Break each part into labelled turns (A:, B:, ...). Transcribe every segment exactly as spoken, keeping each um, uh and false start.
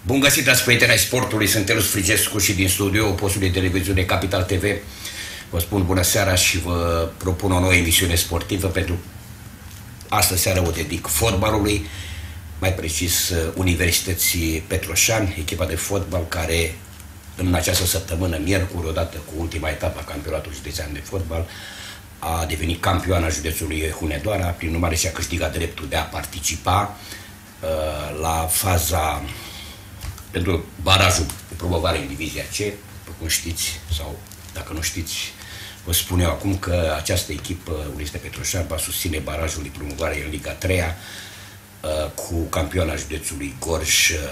A: Bun găsit la prieteni ai sportului, sunt Elus Frigescu și din studio postului de televiziune Capital T V. Vă spun bună seara și vă propun o nouă emisiune sportivă pentru astă seară o dedic fotbalului, mai precis Universității Petroșani, echipa de fotbal care în această săptămână, miercuri, odată cu ultima etapă a campionatului județean de fotbal, a devenit campioana județului Hunedoara, prin urmare și-a câștigat dreptul de a participa uh, la faza pentru barajul de promovare în divizia C. După cum știți, sau dacă nu știți, vă spun eu acum că această echipă, Universitatea Petroșani, va susține barajul de promovare în Liga a treia uh, cu campioana județului Gorj, uh,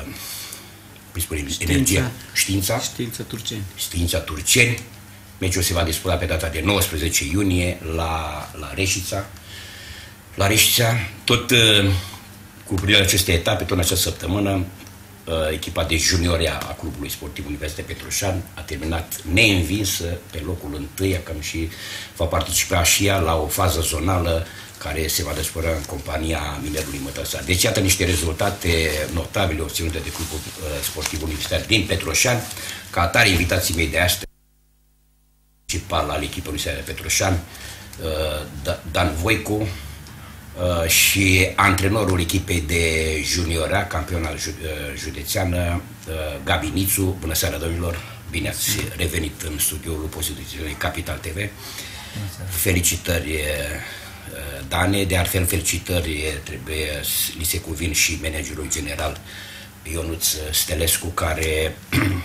A: Energia, Știința,
B: Știința Turceni.
A: Știința Turceni. Meciul se va disputa pe data de nouăsprezece iunie la, la Reșița. La Reșița, tot uh, cu privire la aceste etape, tot în această săptămână, uh, echipa de juniori a Clubului Sportiv Universitatea Petroșani a terminat neînvinsă pe locul întâi, cam și va participa și ea la o fază zonală care se va desfășura în compania Minerului Mătăsar. Deci iată niște rezultate notabile obținute de Clubul uh, Sportiv Universitar din Petroșani. Ca atare, invitații mei de astăzi principal al echipei Universitatea Petroșani, uh, Dan Voicu, uh, și antrenorul echipei de juniora, campional județeană, uh, Gabi Nițu. Bună seara, domnilor! Bine ați revenit în studioul poziției Capital T V. Felicitări, Dane, de altfel felicitări trebuie, li se cuvin și managerul general Ionuț Stelescu, care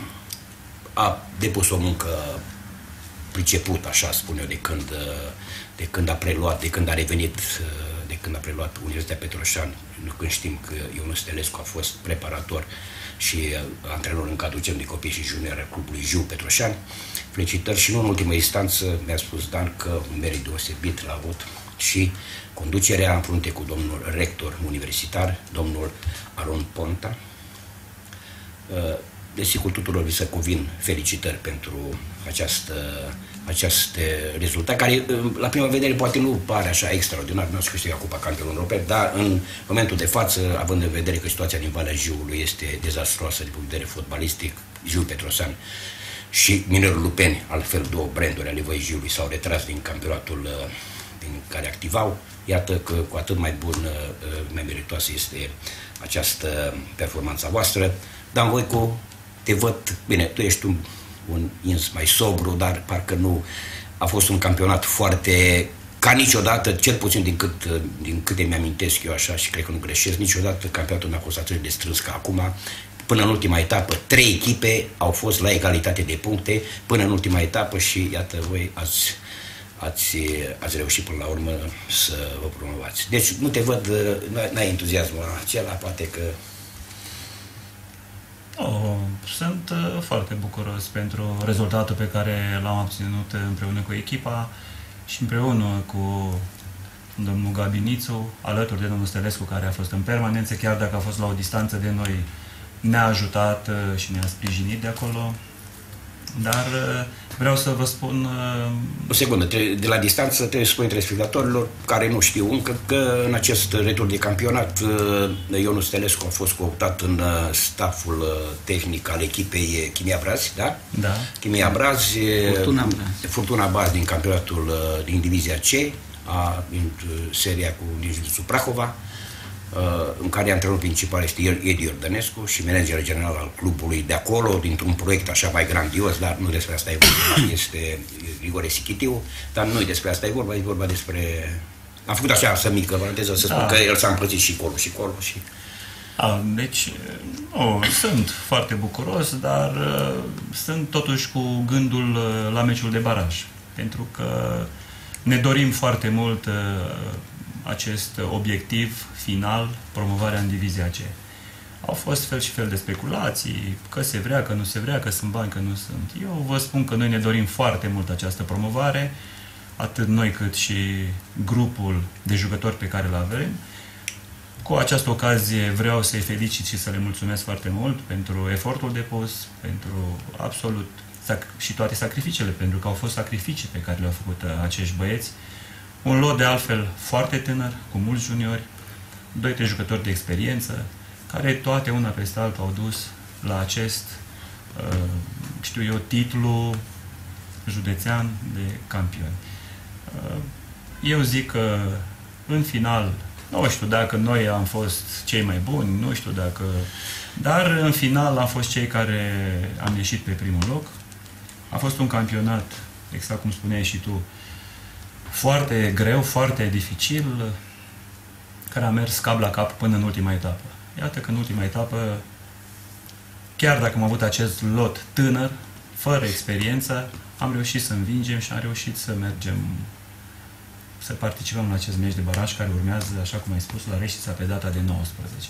A: a depus o muncă priceput, așa spun eu, de când, de când a preluat, de când a revenit, de când a preluat Universitatea Petroșani, când știm că Ionuț Stelescu a fost preparator și antrenor în cadrul de copii și junior al clubului Jiu Petroșani. Felicitări și nu în ultimă instanță, mi-a spus Dan că un merit deosebit l-a avut și conducerea în frunte cu domnul rector universitar, domnul Aron Ponta. Desigur, tuturor vi se cuvin felicitări pentru această, acest rezultat, care la prima vedere poate nu pare așa extraordinar, nu ați câștigat Cupa Campionilor Europeni, dar în momentul de față, având în vedere că situația din Valea Jiului este dezastroasă din punct de vedere fotbalistic, Jiu Petroșani și Minerul Lupeni, altfel două branduri ale Văii Jiului, s-au retras din campionatul din care activau. Iată că cu atât mai bun, mai meritoasă este această performanță voastră. Dan Voicu, te văd, bine, tu ești un, un ins mai sobru, dar parcă nu a fost un campionat foarte, ca niciodată, cel puțin din, cât, din câte mi-amintesc eu așa și cred că nu greșesc, niciodată campionatul n-a fost atât de strâns ca acum. Până în ultima etapă, trei echipe au fost la egalitate de puncte, până în ultima etapă și iată, voi ați, ați, ați reușit până la urmă să vă promovați. Deci nu te văd, n-ai entuziasmul acela, poate că...
B: Oh, sunt uh, foarte bucuros pentru rezultatul pe care l-am obținut împreună cu echipa și împreună cu domnul Gabi Nițu, alături de domnul Stelescu, care a fost în permanență, chiar dacă a fost la o distanță de noi, ne-a ajutat uh, și ne-a sprijinit de acolo. Dar uh, vreau să vă spun... Uh...
A: O secundă, de la distanță trebuie să spun telespectatorilor care nu știu încă că în acest retur de campionat Ionuț Stelescu a fost cooptat în stafful tehnic al echipei Chimia Brazi, da?
B: Da.
A: Chimia Brazi,
B: Furtuna Brazi.
A: Furtuna Brazi din campionatul din divizia C, a, din seria cu din județul Prahova, în care antrenorul principal este Edi Iordănescu și managerul general al clubului de acolo, dintr-un proiect așa mai grandios, dar nu despre asta e vorba, este Grigore Sichitiu, dar nu despre asta e vorba, e vorba despre... Am făcut așa să mică paranteză, să da. spun că el s-a împărțit și colo și colo și...
B: A, deci, nu, sunt foarte bucuros, dar uh, sunt totuși cu gândul uh, la meciul de baraj, pentru că ne dorim foarte mult uh, acest obiectiv final, promovarea în divizia C. Au fost fel și fel de speculații, că se vrea, că nu se vrea, că sunt bani, că nu sunt. Eu vă spun că noi ne dorim foarte mult această promovare, atât noi cât și grupul de jucători pe care îl avem. Cu această ocazie vreau să-i felicit și să le mulțumesc foarte mult pentru efortul depus, pentru absolut și toate sacrificiile, pentru că au fost sacrificii pe care le-au făcut acești băieți. Un lot de altfel foarte tânăr, cu mulți juniori, doi, trei jucători de experiență, care toate una peste alta au dus la acest, știu eu, titlu județean de campioni. Eu zic că în final, nu știu dacă noi am fost cei mai buni, nu știu dacă... Dar în final am fost cei care am ieșit pe primul loc. A fost un campionat, exact cum spuneai și tu, foarte greu, foarte dificil, care a mers cap la cap până în ultima etapă. Iată că în ultima etapă, chiar dacă am avut acest lot tânăr, fără experiență, am reușit să învingem și am reușit să mergem, să participăm la acest meci de baraj care urmează, așa cum ai spus, la Reșița pe data de nouăsprezece.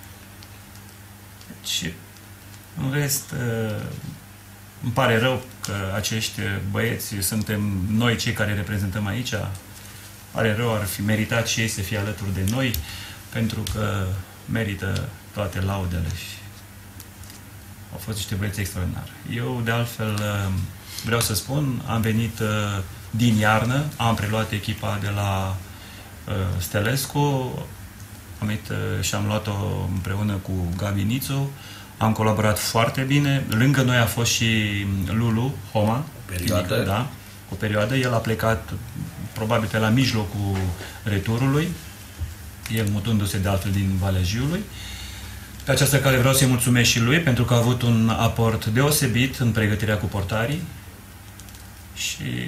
B: Deci, în rest, îmi pare rău că acești băieți suntem noi cei care reprezentăm aici. Pare rău, ar fi meritat și ei să fie alături de noi, pentru că merită toate laudele și au fost niște băieți extraordinari. Eu, de altfel, vreau să spun, am venit din iarnă, am preluat echipa de la Stelescu, am venit și am luat-o împreună cu Gabi Nițu, am colaborat foarte bine. Lângă noi a fost și Lulu Homa,
A: perioadă.
B: Da, o perioadă. El a plecat probabil pe la mijlocul returului, el mutându-se de altfel din Valea Jiului. Pe această cale vreau să-i mulțumesc și lui, pentru că a avut un aport deosebit în pregătirea cu portarii. Și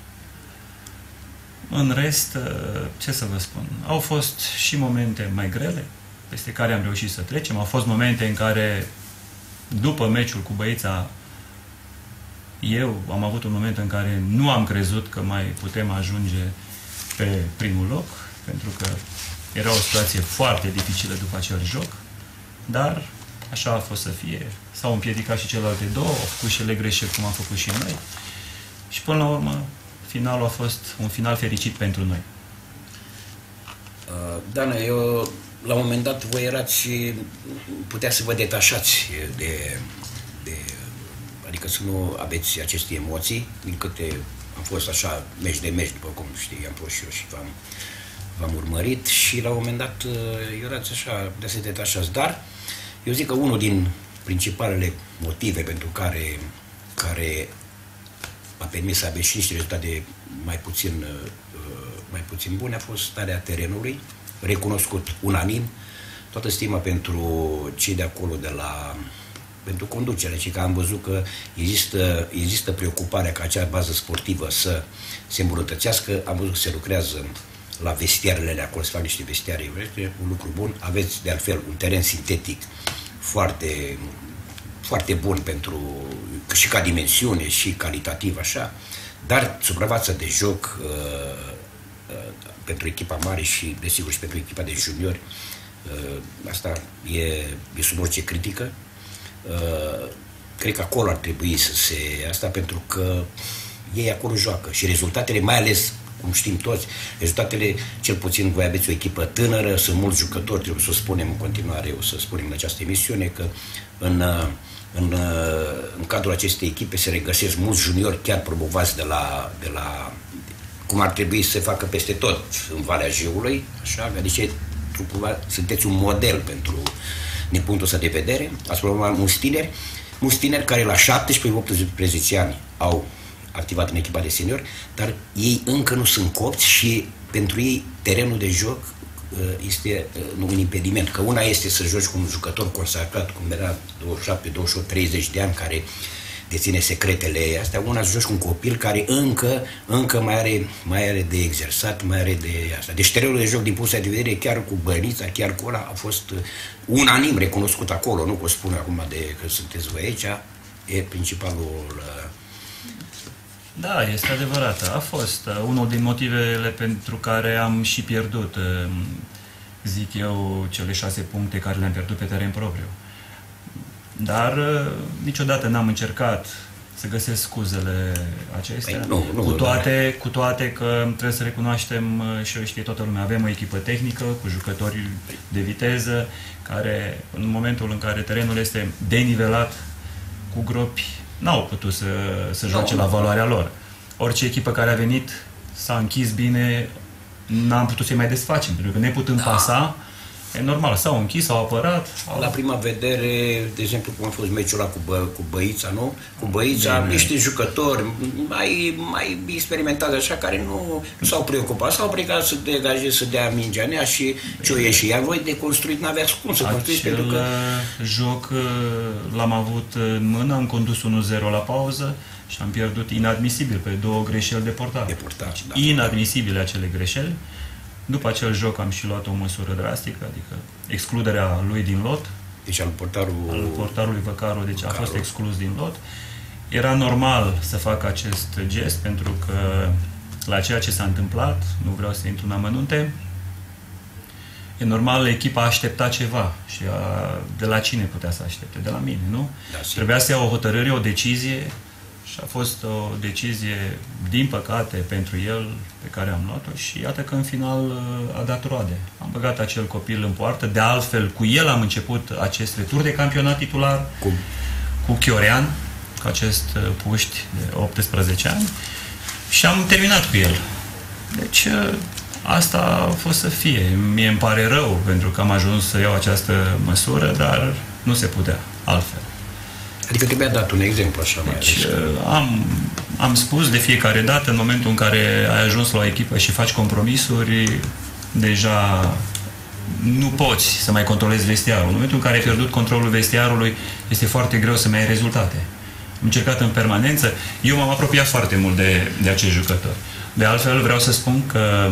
B: în rest, ce să vă spun, au fost și momente mai grele, peste care am reușit să trecem. Au fost momente în care, după meciul cu Băița, eu am avut un moment în care nu am crezut că mai putem ajunge pe primul loc, pentru că era o situație foarte dificilă după acel joc, dar așa a fost să fie. S-au împiedicat și celelalte două, au făcut și ele greșeli cum am făcut și noi. Și până la urmă, finalul a fost un final fericit pentru noi.
A: Uh, Dana, eu, la un moment dat, voi erați, putea să vă detașați de, de, adică să nu aveți aceste emoții, din câte am fost așa, meci de meci, după cum știi, am fost și eu și v-am, v-am urmărit și la un moment dat erați așa, putea să detașați, dar eu zic că unul din principalele motive pentru care, care a permis să aveți și niște rezultate mai puțin, mai puțin bune a fost starea terenului, recunoscut unanim, toată stima pentru cei de acolo, de la, pentru conducere, și că am văzut că există, există preocuparea ca acea bază sportivă să se îmbunătățească, am văzut că se lucrează la vestiarele acolo, se fac niște vestiare, este un lucru bun, aveți de altfel un teren sintetic foarte, foarte bun pentru, și ca dimensiune și calitativ așa, dar suprafața de joc uh, uh, pentru echipa mare și desigur și pentru echipa de juniori, uh, asta e, e sub orice critică. Uh, cred că acolo ar trebui să se, asta pentru că ei acolo joacă și rezultatele, mai ales cum știm toți, rezultatele, cel puțin voi aveți o echipă tânără, sunt mulți jucători, trebuie să o spunem în continuare, o să spunem în această emisiune, că în, în, în cadrul acestei echipe se regăsesc mulți juniori chiar promovați de la, de la, cum ar trebui să se facă peste tot în Valea Jiului, așa, adică sunteți un model pentru, din punctul ăsta de vedere, ați promovat mulți tineri, mulți tineri care la șaptesprezece optsprezece ani au activat în echipa de seniori, dar ei încă nu sunt copți și pentru ei terenul de joc este un impediment. Că una este să joci cu un jucător consacrat, cum era douăzeci și șapte, douăzeci și opt, treizeci de ani, care deține secretele astea, una să joci cu un copil care încă, încă mai, are, mai are de exersat, mai are de asta. Deci terenul de joc, din punctul de vedere, chiar cu Bănița, chiar cu ăla, a fost unanim recunoscut acolo, nu că o spun acum de că sunteți voi aici, e principalul.
B: Da, este adevărat. A fost uh, unul din motivele pentru care am și pierdut, uh, zic eu, cele șase puncte care le-am pierdut pe teren propriu. Dar uh, niciodată n-am încercat să găsesc scuzele acestea.
A: Păi, nu, nu,
B: cu, toate, cu toate că trebuie să recunoaștem, uh, și o știe toată lumea, avem o echipă tehnică cu jucători de viteză, care în momentul în care terenul este denivelat cu gropi, n-au putut să, să joace no, la valoarea lor. Orice echipă care a venit s-a închis bine, n-am putut să-i mai desfacem, pentru că ne putând da. pasa, E normal, s-au închis, s-au apărat. Au...
A: La prima vedere, de exemplu, cum a fost meciul ăla cu, Bă, cu Băița, nu? Cu Băița, Bine. niște jucători mai, mai experimentați așa, care nu, nu s-au preocupat, s-au plecat să degajeze, să dea mingea nea și ce o ieși. Iar voi de construit n-aveați cum să construiți, pentru că...
B: joc l-am avut în mână, am condus unu zero la pauză și am pierdut inadmisibil pe două greșeli de portar.
A: De portar, da.
B: Inadmisibile acele greșeli. După acel joc am și luat o măsură drastică, adică excluderea lui din lot.
A: Deci al portarul...
B: Al portarului Văcaru, deci Văcaru. A fost exclus din lot. Era normal să fac acest gest, pentru că la ceea ce s-a întâmplat, nu vreau să intru în amănunte, e normal, echipa aștepta ceva. Și a, de la cine putea să aștepte? De la mine, nu? Da, trebuia să iau o hotărâre, o decizie. Și a fost o decizie, din păcate, pentru el, pe care am luat-o și iată că în final a dat roade. Am băgat acel copil în poartă, de altfel cu el am început acest retur de campionat titular, cu, cu Chiorean, cu acest puști de optsprezece ani și am terminat cu el. Deci asta a fost să fie. Mie îmi pare rău pentru că am ajuns să iau această măsură, dar nu se putea altfel.
A: Adică trebuia dat un exemplu așa mai
B: deci, am, am spus de fiecare dată, în momentul în care ai ajuns la o echipă și faci compromisuri, deja nu poți să mai controlezi vestiarul. În momentul în care ai pierdut controlul vestiarului, este foarte greu să mai ai rezultate. Am încercat în permanență. Eu m-am apropiat foarte mult de, de acești jucători. De altfel, vreau să spun că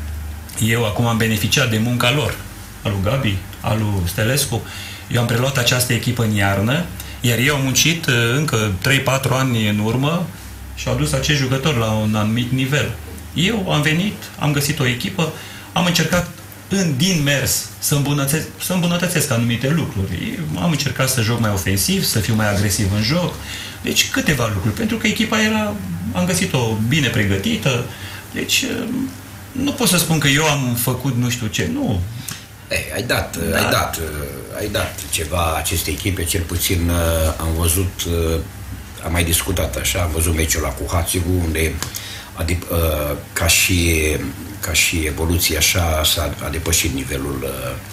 B: eu acum am beneficiat de munca lor, al lui Gabi, al lui Stelescu. Eu am preluat această echipă în iarnă, iar ei au muncit încă trei patru ani în urmă și au dus acești jucători la un anumit nivel. Eu am venit, am găsit o echipă, am încercat în, din mers să îmbunătățesc, să îmbunătățesc anumite lucruri. Am încercat să joc mai ofensiv, să fiu mai agresiv în joc. Deci câteva lucruri. Pentru că echipa era, am găsit-o bine pregătită. Deci nu pot să spun că eu am făcut nu știu ce. Nu.
A: Ei, ai dat, da. ai dat, ai dat ceva acestei echipe, cel puțin am văzut, am mai discutat așa, am văzut meciul ăla cu Hațigu, unde adip, ca și, ca și evoluție așa s-a a depășit nivelul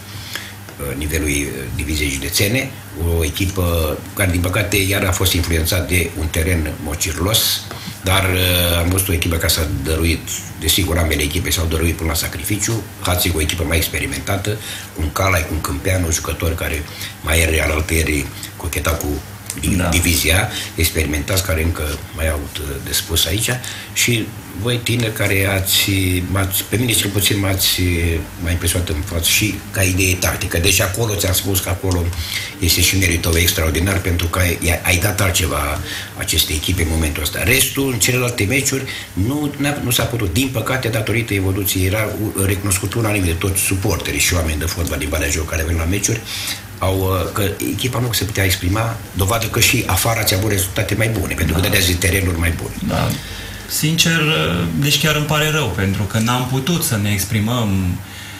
A: nivelul diviziei județene, o echipă care din păcate iar a fost influențat de un teren mocirlos, dar am văzut o echipă care s-a dăruit, desigur ambele echipe s-au dăruit până la sacrificiu. Hațigu, o echipă mai experimentată, un Calai, cu un Câmpeanu, jucători care mai ieri alaltăieri cochetau cu da. divizia, experimentați care încă mai au de spus aici, și voi tineri care ați, ați pe mine cel puțin m-ați m-a impresionat în față și ca idee tactică. Deci acolo ți-am spus că acolo este și meritul tău extraordinar, pentru că ai, ai dat altceva acestei echipe în momentul ăsta. Restul, în celelalte meciuri, nu, nu s-a putut. Din păcate, datorită evoluției, era recunoscut unanim de toți suporterii și oameni de fotbal din Valea Joc care ven la meciuri, au, că echipa nu se putea exprima, dovadă că și afară ți-a avut rezultate mai bune, pentru că da. dădea zi terenuri mai bune.
B: Da. Sincer, deci chiar îmi pare rău, pentru că n-am putut să ne exprimăm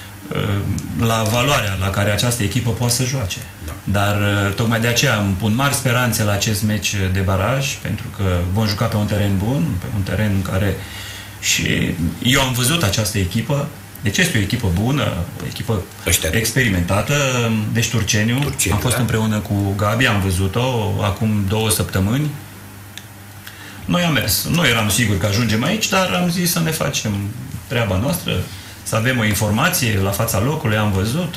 B: la valoarea la care această echipă poate să joace. Da. Dar tocmai de aceea îmi pun mari speranțe la acest meci de baraj, pentru că vom juca pe un teren bun, pe un teren în care și eu am văzut această echipă. Deci este o echipă bună, o echipă Ăștia. experimentată, deci Turceniu. Turceniu am fost da? împreună cu Gabi, am văzut-o acum două săptămâni. Noi am mers. Nu eram sigur că ajungem aici, dar am zis să ne facem treaba noastră, să avem o informație la fața locului, am văzut.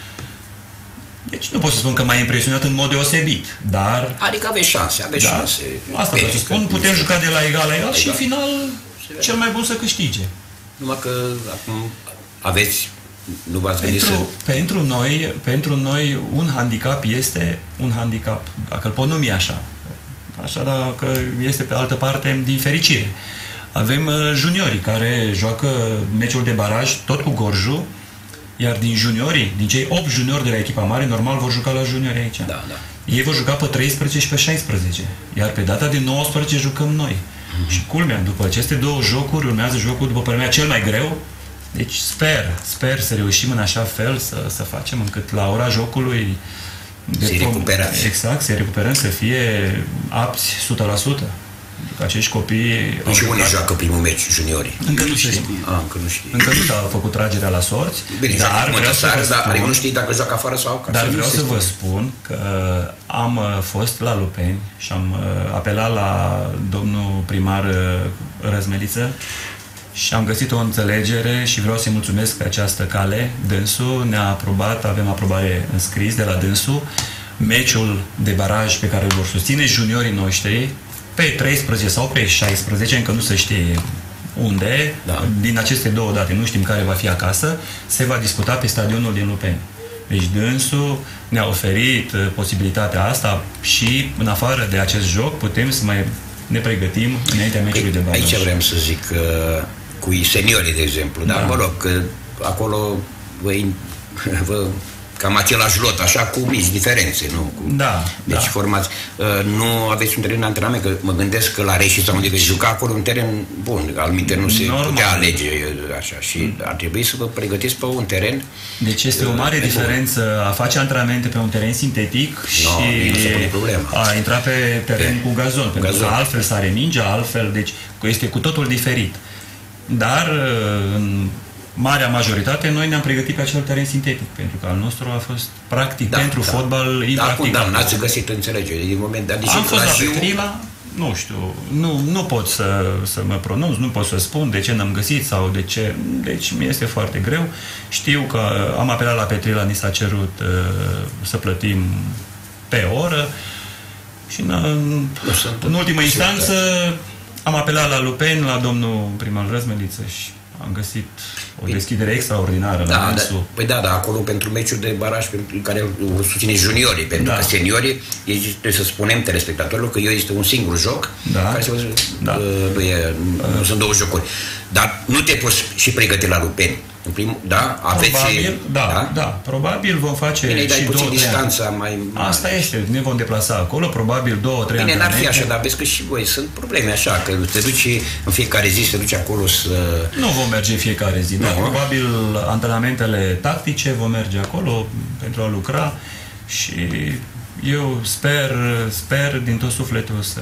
B: Deci nu pot să spun că m-a impresionat în mod deosebit, dar...
A: Adică aveți șanse, aveți
B: da,
A: șanse.
B: Asta vreau să spun, putem juca de la egal la egal și în final cel mai bun să câștige.
A: Numai că acum aveți, nu v-ați gândit să...
B: Pentru noi, pentru noi un handicap este un handicap, dacă îl pot numi așa. Așa, dacă este pe altă parte, din fericire. Avem juniorii care joacă meciul de baraj tot cu Gorju, iar din juniorii, din cei opt juniori de la echipa mare, normal vor juca la juniori aici.
A: Da, da.
B: Ei vor juca pe treisprezece și pe șaisprezece, iar pe data de nouăsprezece jucăm noi. Mm-hmm. Și culmea, după aceste două jocuri, urmează jocul, după părerea mea, cel mai greu. Deci sper, sper să reușim în așa fel să, să facem încât la ora jocului
A: se recuperăm.
B: Exact, să recuperăm, să fie apți o sută la sută. acești copii...
A: Deci și unde joacă primul meci juniorii?
B: Încă nu se știe.
A: A, încă nu știe.
B: Încă nu s-a făcut tragerea la sorți.
A: Bine,
B: dar vreau să vă
A: dar
B: spun,
A: nu știi dacă joacă afară sau acasă.
B: dar vreau să vă spun că am uh, fost la Lupeni și am uh, apelat la domnul primar uh, Răzmeliță și am găsit o înțelegere și vreau să-i mulțumesc pe această cale. Dânsul ne-a aprobat, avem aprobare în scris de la dânsul, meciul de baraj pe care îl vor susține juniorii noștri pe treisprezece sau pe șaisprezece, încă nu se știe unde, da. Din aceste două date, nu știm care va fi acasă, se va disputa pe stadionul din Lupeni. Deci dânsul ne-a oferit posibilitatea asta și în afară de acest joc putem să mai ne pregătim înaintea meciului de baraj.
A: Aici vreau să zic uh, cu seniorii, de exemplu, dar da. Mă rog, că acolo vă, vă cam același lot, așa, cu mici diferențe, nu? Cu,
B: da,
A: deci
B: da.
A: formați. Uh, nu aveți un teren de antrenament, că mă gândesc că la Reșița, unde veți juca, acolo un teren bun, alminte nu se Normal. putea alege așa și ar trebui să vă pregătiți pe un teren.
B: Deci este o mare uh, diferență bun. a face antrenamente pe un teren sintetic no, și a intra pe teren pe, cu gazon, cu pentru gazon. Că altfel sare mingea, altfel, deci este cu totul diferit. Dar în marea majoritate, noi ne-am pregătit pe acel teren sintetic, pentru că al nostru a fost practic da, pentru da. fotbal impractic.
A: Da, n-ați găsit înțelegere din moment de
B: Am fost la Petrila, nu știu, nu, nu pot să, să mă pronunț, nu pot să spun de ce n-am găsit sau de ce, deci mi este foarte greu. Știu că am apelat la Petrila, ni s-a cerut uh, să plătim pe oră și în, în, în ultimă instanță am apelat la Lupeni, la domnul primar Răzmeliță și am găsit o deschidere extraordinară la
A: da, da, Păi da, da, acolo pentru meciuri de baraj pentru care o susține juniorii, pentru da. că seniorii, trebuie să spunem telespectatorilor că eu este un singur joc,
B: da.
A: care se da. uh, nu, e, nu uh. sunt două jocuri. Dar nu te poți și pregăti la Lupeni. În primul, da, aveți...
B: Probabil, da, da, da, probabil vom face
A: Bine,
B: și două,
A: distanța mai mare.
B: Asta este, ne vom deplasa acolo, probabil două, trei
A: Bine,
B: antrenamente.
A: n-ar fi așa, dar vezi că și voi sunt probleme așa, că te duci în fiecare zi, te duci acolo să...
B: Nu vom merge în fiecare zi, dar probabil antrenamentele tactice vom merge acolo pentru a lucra și eu sper, sper din tot sufletul să...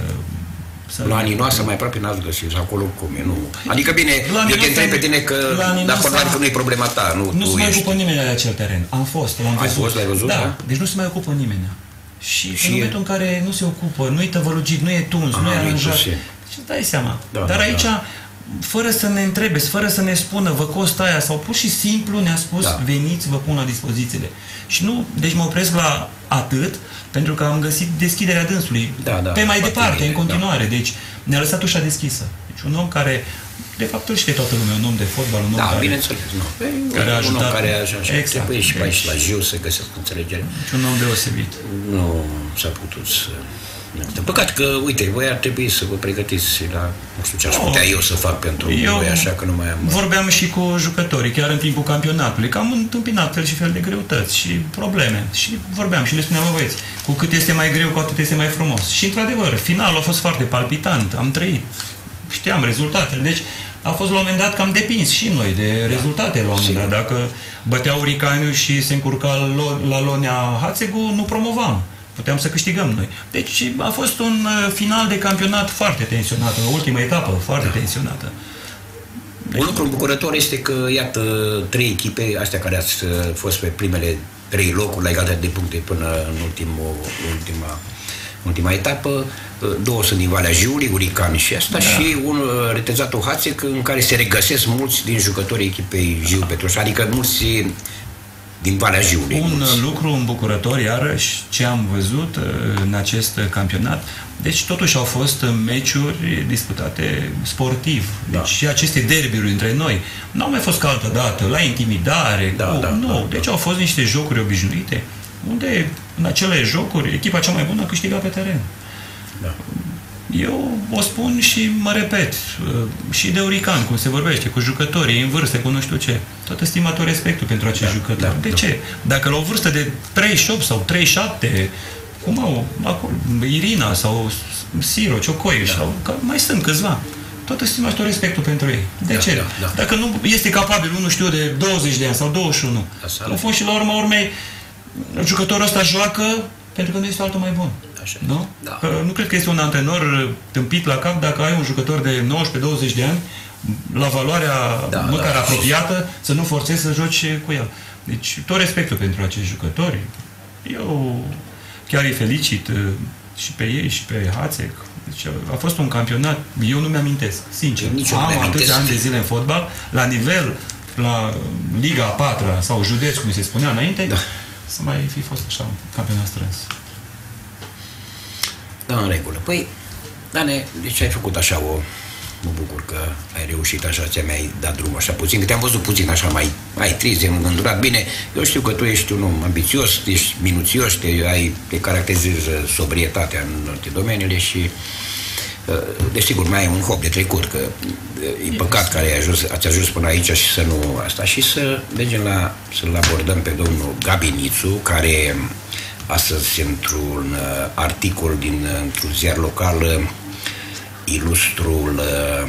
A: La Ninoasă mai aproape n-ați găsit, acolo cum e, nu? Adică bine, eu te întreb pe tine că, dar probabil că nu e problema ta, nu,
B: nu
A: tu
B: se mai
A: ești...
B: ocupă nimeni de acel teren. Am fost, l-am văzut.
A: Ai fost, l-ai văzut,
B: da?
A: da?
B: Deci nu se mai ocupă nimeni. Și, și în momentul
A: e...
B: în care nu se ocupă, nu e tăvălugit, nu e tuns, nu e aranjat, deci îți dai seama.
A: Da,
B: dar
A: da,
B: aici,
A: da.
B: fără să ne întrebe, fără să ne spună, vă costă aia, sau pur și simplu ne-a spus, da. veniți, vă pun la dispozițiile. Și nu, deci mă opresc la atât, pentru că am găsit deschiderea dânsului. Da, da, pe mai departe, bine, în continuare. Da. Deci ne-a lăsat ușa deschisă. Deci un om care, de fapt îl știe toată lumea, un om de fotbal, un om
A: da,
B: care...
A: bineînțeles, nu.
B: Care a ajutat...
A: Un om care a ajutat.
B: Exact.
A: Trebuie și pe aici
B: deci,
A: la Jiu să găsesc înțelegere.
B: Deci un om deosebit.
A: Nu s-a putut să... Păcat că, uite, voi ar trebui să vă pregătiți la, nu știu ce aș putea oh, eu să fac pentru eu voi, așa că nu mai am...
B: Vorbeam și cu jucătorii, chiar în timpul campionatului, că am întâmpinat fel și fel de greutăți și probleme. Și vorbeam și le spuneam, bă, băieți, cu cât este mai greu, cu atât este mai frumos. Și, într-adevăr, finalul a fost foarte palpitant, am trăit, știam rezultatele. Deci, a fost la un moment dat că am depins și noi de rezultate la un moment dat. Dacă băteau Ricaniu și se încurca la Lonea Hațegu, nu promovam. Puteam să câștigăm noi. Deci a fost un final de campionat foarte tensionat, în ultima etapă foarte da. tensionată.
A: Deci, un lucru îmbucurător este că, iată, trei echipe, astea care ați fost pe primele trei locuri la egalitate de puncte până în ultimul, ultima, ultima etapă, două sunt din Valea Jiului, Urican și asta, da. și un Retezatul Hațec, în care se regăsesc mulți din jucătorii echipei Jiu Petroș, adică mulți din Valea Jiului.
B: Un
A: mulți.
B: lucru îmbucurător, iarăși, ce am văzut în acest campionat, deci totuși au fost meciuri disputate sportiv. Deci da. și aceste derbiuri între noi nu au mai fost ca altă dată, la intimidare,
A: da,
B: cu,
A: da,
B: nu.
A: Da,
B: deci
A: da.
B: au fost niște jocuri obișnuite, unde în acele jocuri echipa cea mai bună câștiga pe teren. Da. Eu o spun și mă repet, și de Urican, cum se vorbește, cu jucătorii în vârstă, cu nu știu ce. Tot estimat tot respectul pentru acești da, jucători. Da, de da. ce? Dacă la o vârstă de treizeci și opt sau treizeci și șapte, cum au acolo, Irina sau Siro, Ciocoi, da. sau mai sunt câțiva, tot estimat tot respectul pentru ei. De da, ce? Da, da. Dacă nu este capabil, unul știu, de douăzeci de ani sau douăzeci și unu, au fost și la urma urmei, jucătorul ăsta joacă Pentru că nu este altul mai bun.
A: Așa.
B: Nu?
A: Da.
B: Că nu cred că este un antrenor tâmpit la cap dacă ai un jucător de nouăsprezece douăzeci de ani la valoarea
A: da,
B: măcar
A: da,
B: apropiată, să nu forțezi să joci cu el. Deci, tot respectul pentru acești jucători. Eu chiar îi felicit și pe ei și pe Hațec. Deci a fost un campionat, eu nu mi-amintesc, sincer.
A: Nici eu nu
B: am
A: mi-amintesc.
B: atâția ani de zile în fotbal, la nivel, la Liga a patra sau județ, cum se spunea înainte, da. Să mai fi fost așa un campionat strâns.
A: Da, în regulă. Păi, Dane, deci ai făcut așa o... Mă bucur că ai reușit așa, ți-ai dat drumul așa puțin, că te-am văzut puțin așa mai, mai trist, îngândurat. Bine, eu știu că tu ești un om ambițios, ești minuțios, te, ai, te caracterizezi sobrietatea în toate domeniile și desigur mai ai un hop de trecut, că e păcat că ai ajuns, ați ajuns până aici și să nu asta. Și să mergem la, să-l abordăm pe domnul Gabi Nițu, care astăzi într-un articol din, într-un ziar local, ilustrul,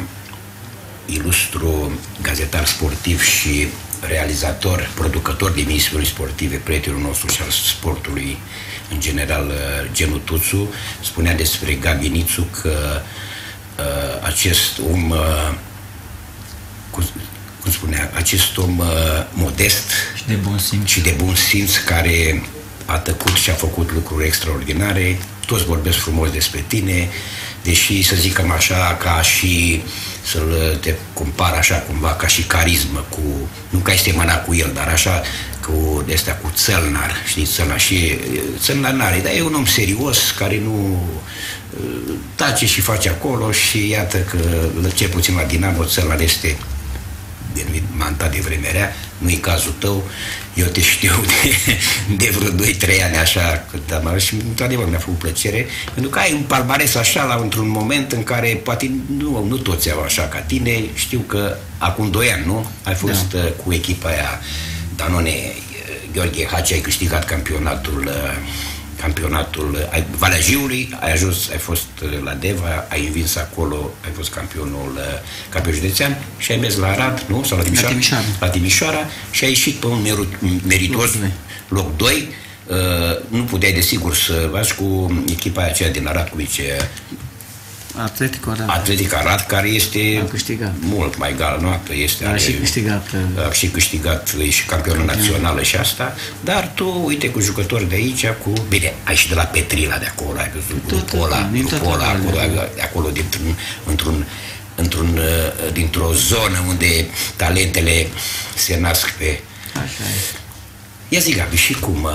A: ilustru gazetar sportiv și realizator, producător de emisiuni sportive, prietenul nostru și al sportului în general, Genu Tuțu, spunea despre Gabi Nițu că uh, acest om, uh, cum, cum spunea, acest om uh, modest
B: și de bun simț.
A: și de bun simț, care a tăcut și a făcut lucruri extraordinare, toți vorbesc frumos despre tine, deși să zicem așa, ca și să-l te compar așa cumva, ca și carismă, cu, nu că ai semăna cu el, dar așa, cu de-astea, cu Țălnar, știi, Țălnar, și Țălnar n-are, dar e un om serios, care nu tace și face acolo și iată că, cel puțin la Dinamo, Țălnar este denumit Manta de vremea rea, nu e cazul tău, eu te știu de, de vreo doi trei ani așa, cât am avut și într-adevăr mi-a făcut plăcere, pentru că ai un palmares așa la într-un moment în care poate nu, nu toți au așa ca tine, știu că acum doi ani, nu? Ai fost da. cu echipa aia Danone, Gheorghe Hagi, ai câștigat campionatul campionatul Valea Jiului, ai ajuns, ai fost la Deva, ai învins acolo, ai fost campionul campion județean și ai mers la Arad, nu? Sau la Timișoara?
C: La Timișoara.
A: La Timișoara și ai ieșit pe un meritos loc doi. Uh, nu puteai, desigur, să faci cu echipa aceea din Arad, cu zice
C: Atletico Arad.
A: Atletico Arad, care este
C: câștigat.
A: mult mai galnoată. Este
C: a și câștigat.
A: A și câștigat, e și campionul națională și asta, dar tu, uite, cu jucători de aici, cu... Bine, ai și de la Petrila de acolo, ai văzut grupul ăla, grupul ăla, acolo, de acolo, dintr-un, într-un, într-un, dintr-o zonă unde talentele se nasc pe...
C: Așa e.
A: Ia zi, Gabi, și cum...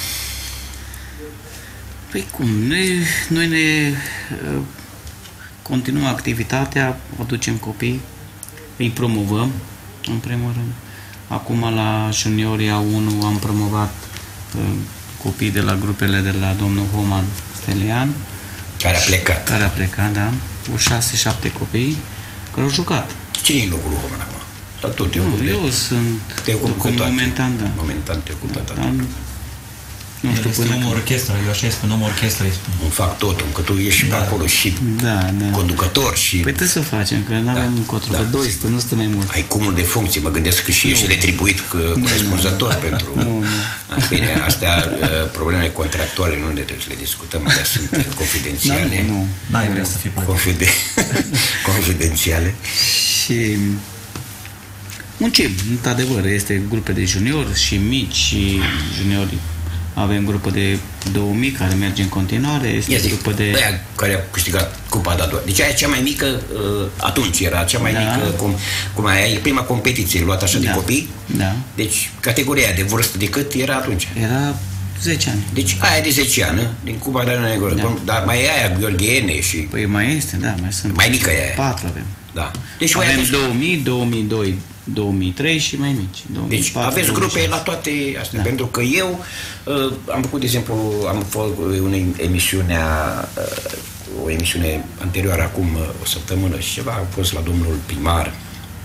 C: Păi cum, noi, noi ne... continuăm activitatea, aducem copii, îi promovăm, în primul rând. Acum la juniorii A unu am promovat uh, copii de la grupele de la domnul Homan Stelian.
A: Care a plecat.
C: Care a plecat, da. Cu șase, șapte copii care au jucat.
A: Cine e în locul Homan acum? Dar tot eu,
C: nu, eu sunt...
A: Te ocupi
C: cu momentan, da.
A: Momentan te ocupi da,
C: da. Nu știu,
B: este om orchestră, eu așa spun, om orchestră.
A: Nu fac totul, că tu ești da. pe acolo și
C: da, da.
A: conducător și...
C: Păi trebuie să facem, că nu avem da. încotro, da. că doi stă, nu stă mai mult.
A: Ai cumul de funcții, mă gândesc că și ești retribuit corespunzător pentru...
C: Nu, nu.
A: Bine, astea, problemele contractuale nu le trebuie să le discutăm, alea sunt confidențiale.
C: Nu, nu.
B: N-ai vrea să fii
A: Confide... Confidențiale.
C: Și... muncim, într-adevăr, este grupe de juniori și mici și juniori. Avem grupă de două mii care merge în continuare. Este
A: zic,
C: grupă de...
A: aia care a câștigat Cupa de-a doua. Deci aia cea mai mică, uh, atunci era cea mai da. mică, cum, cum aia e prima competiție luată așa da. de copii.
C: Da.
A: Deci categoria de vârstă de cât era atunci?
C: Era zece ani.
A: Deci aia de zece ani, din Cupa de Negru. Da. Dar mai e aia Gheorghene și...
C: Păi mai este, da, mai sunt.
A: Mai mică e aia.
C: Patru avem.
A: Da. Deci
C: avem atunci... două mii, două mii doi, două mii trei și mai mici. două mii patru,
A: deci aveți
C: două mii șase.
A: grupe la toate astea. Da. Pentru că eu uh, am făcut, de exemplu, am făcut o emisiune, uh, o emisiune anterioară, acum uh, o săptămână și ceva, am fost la domnul primar,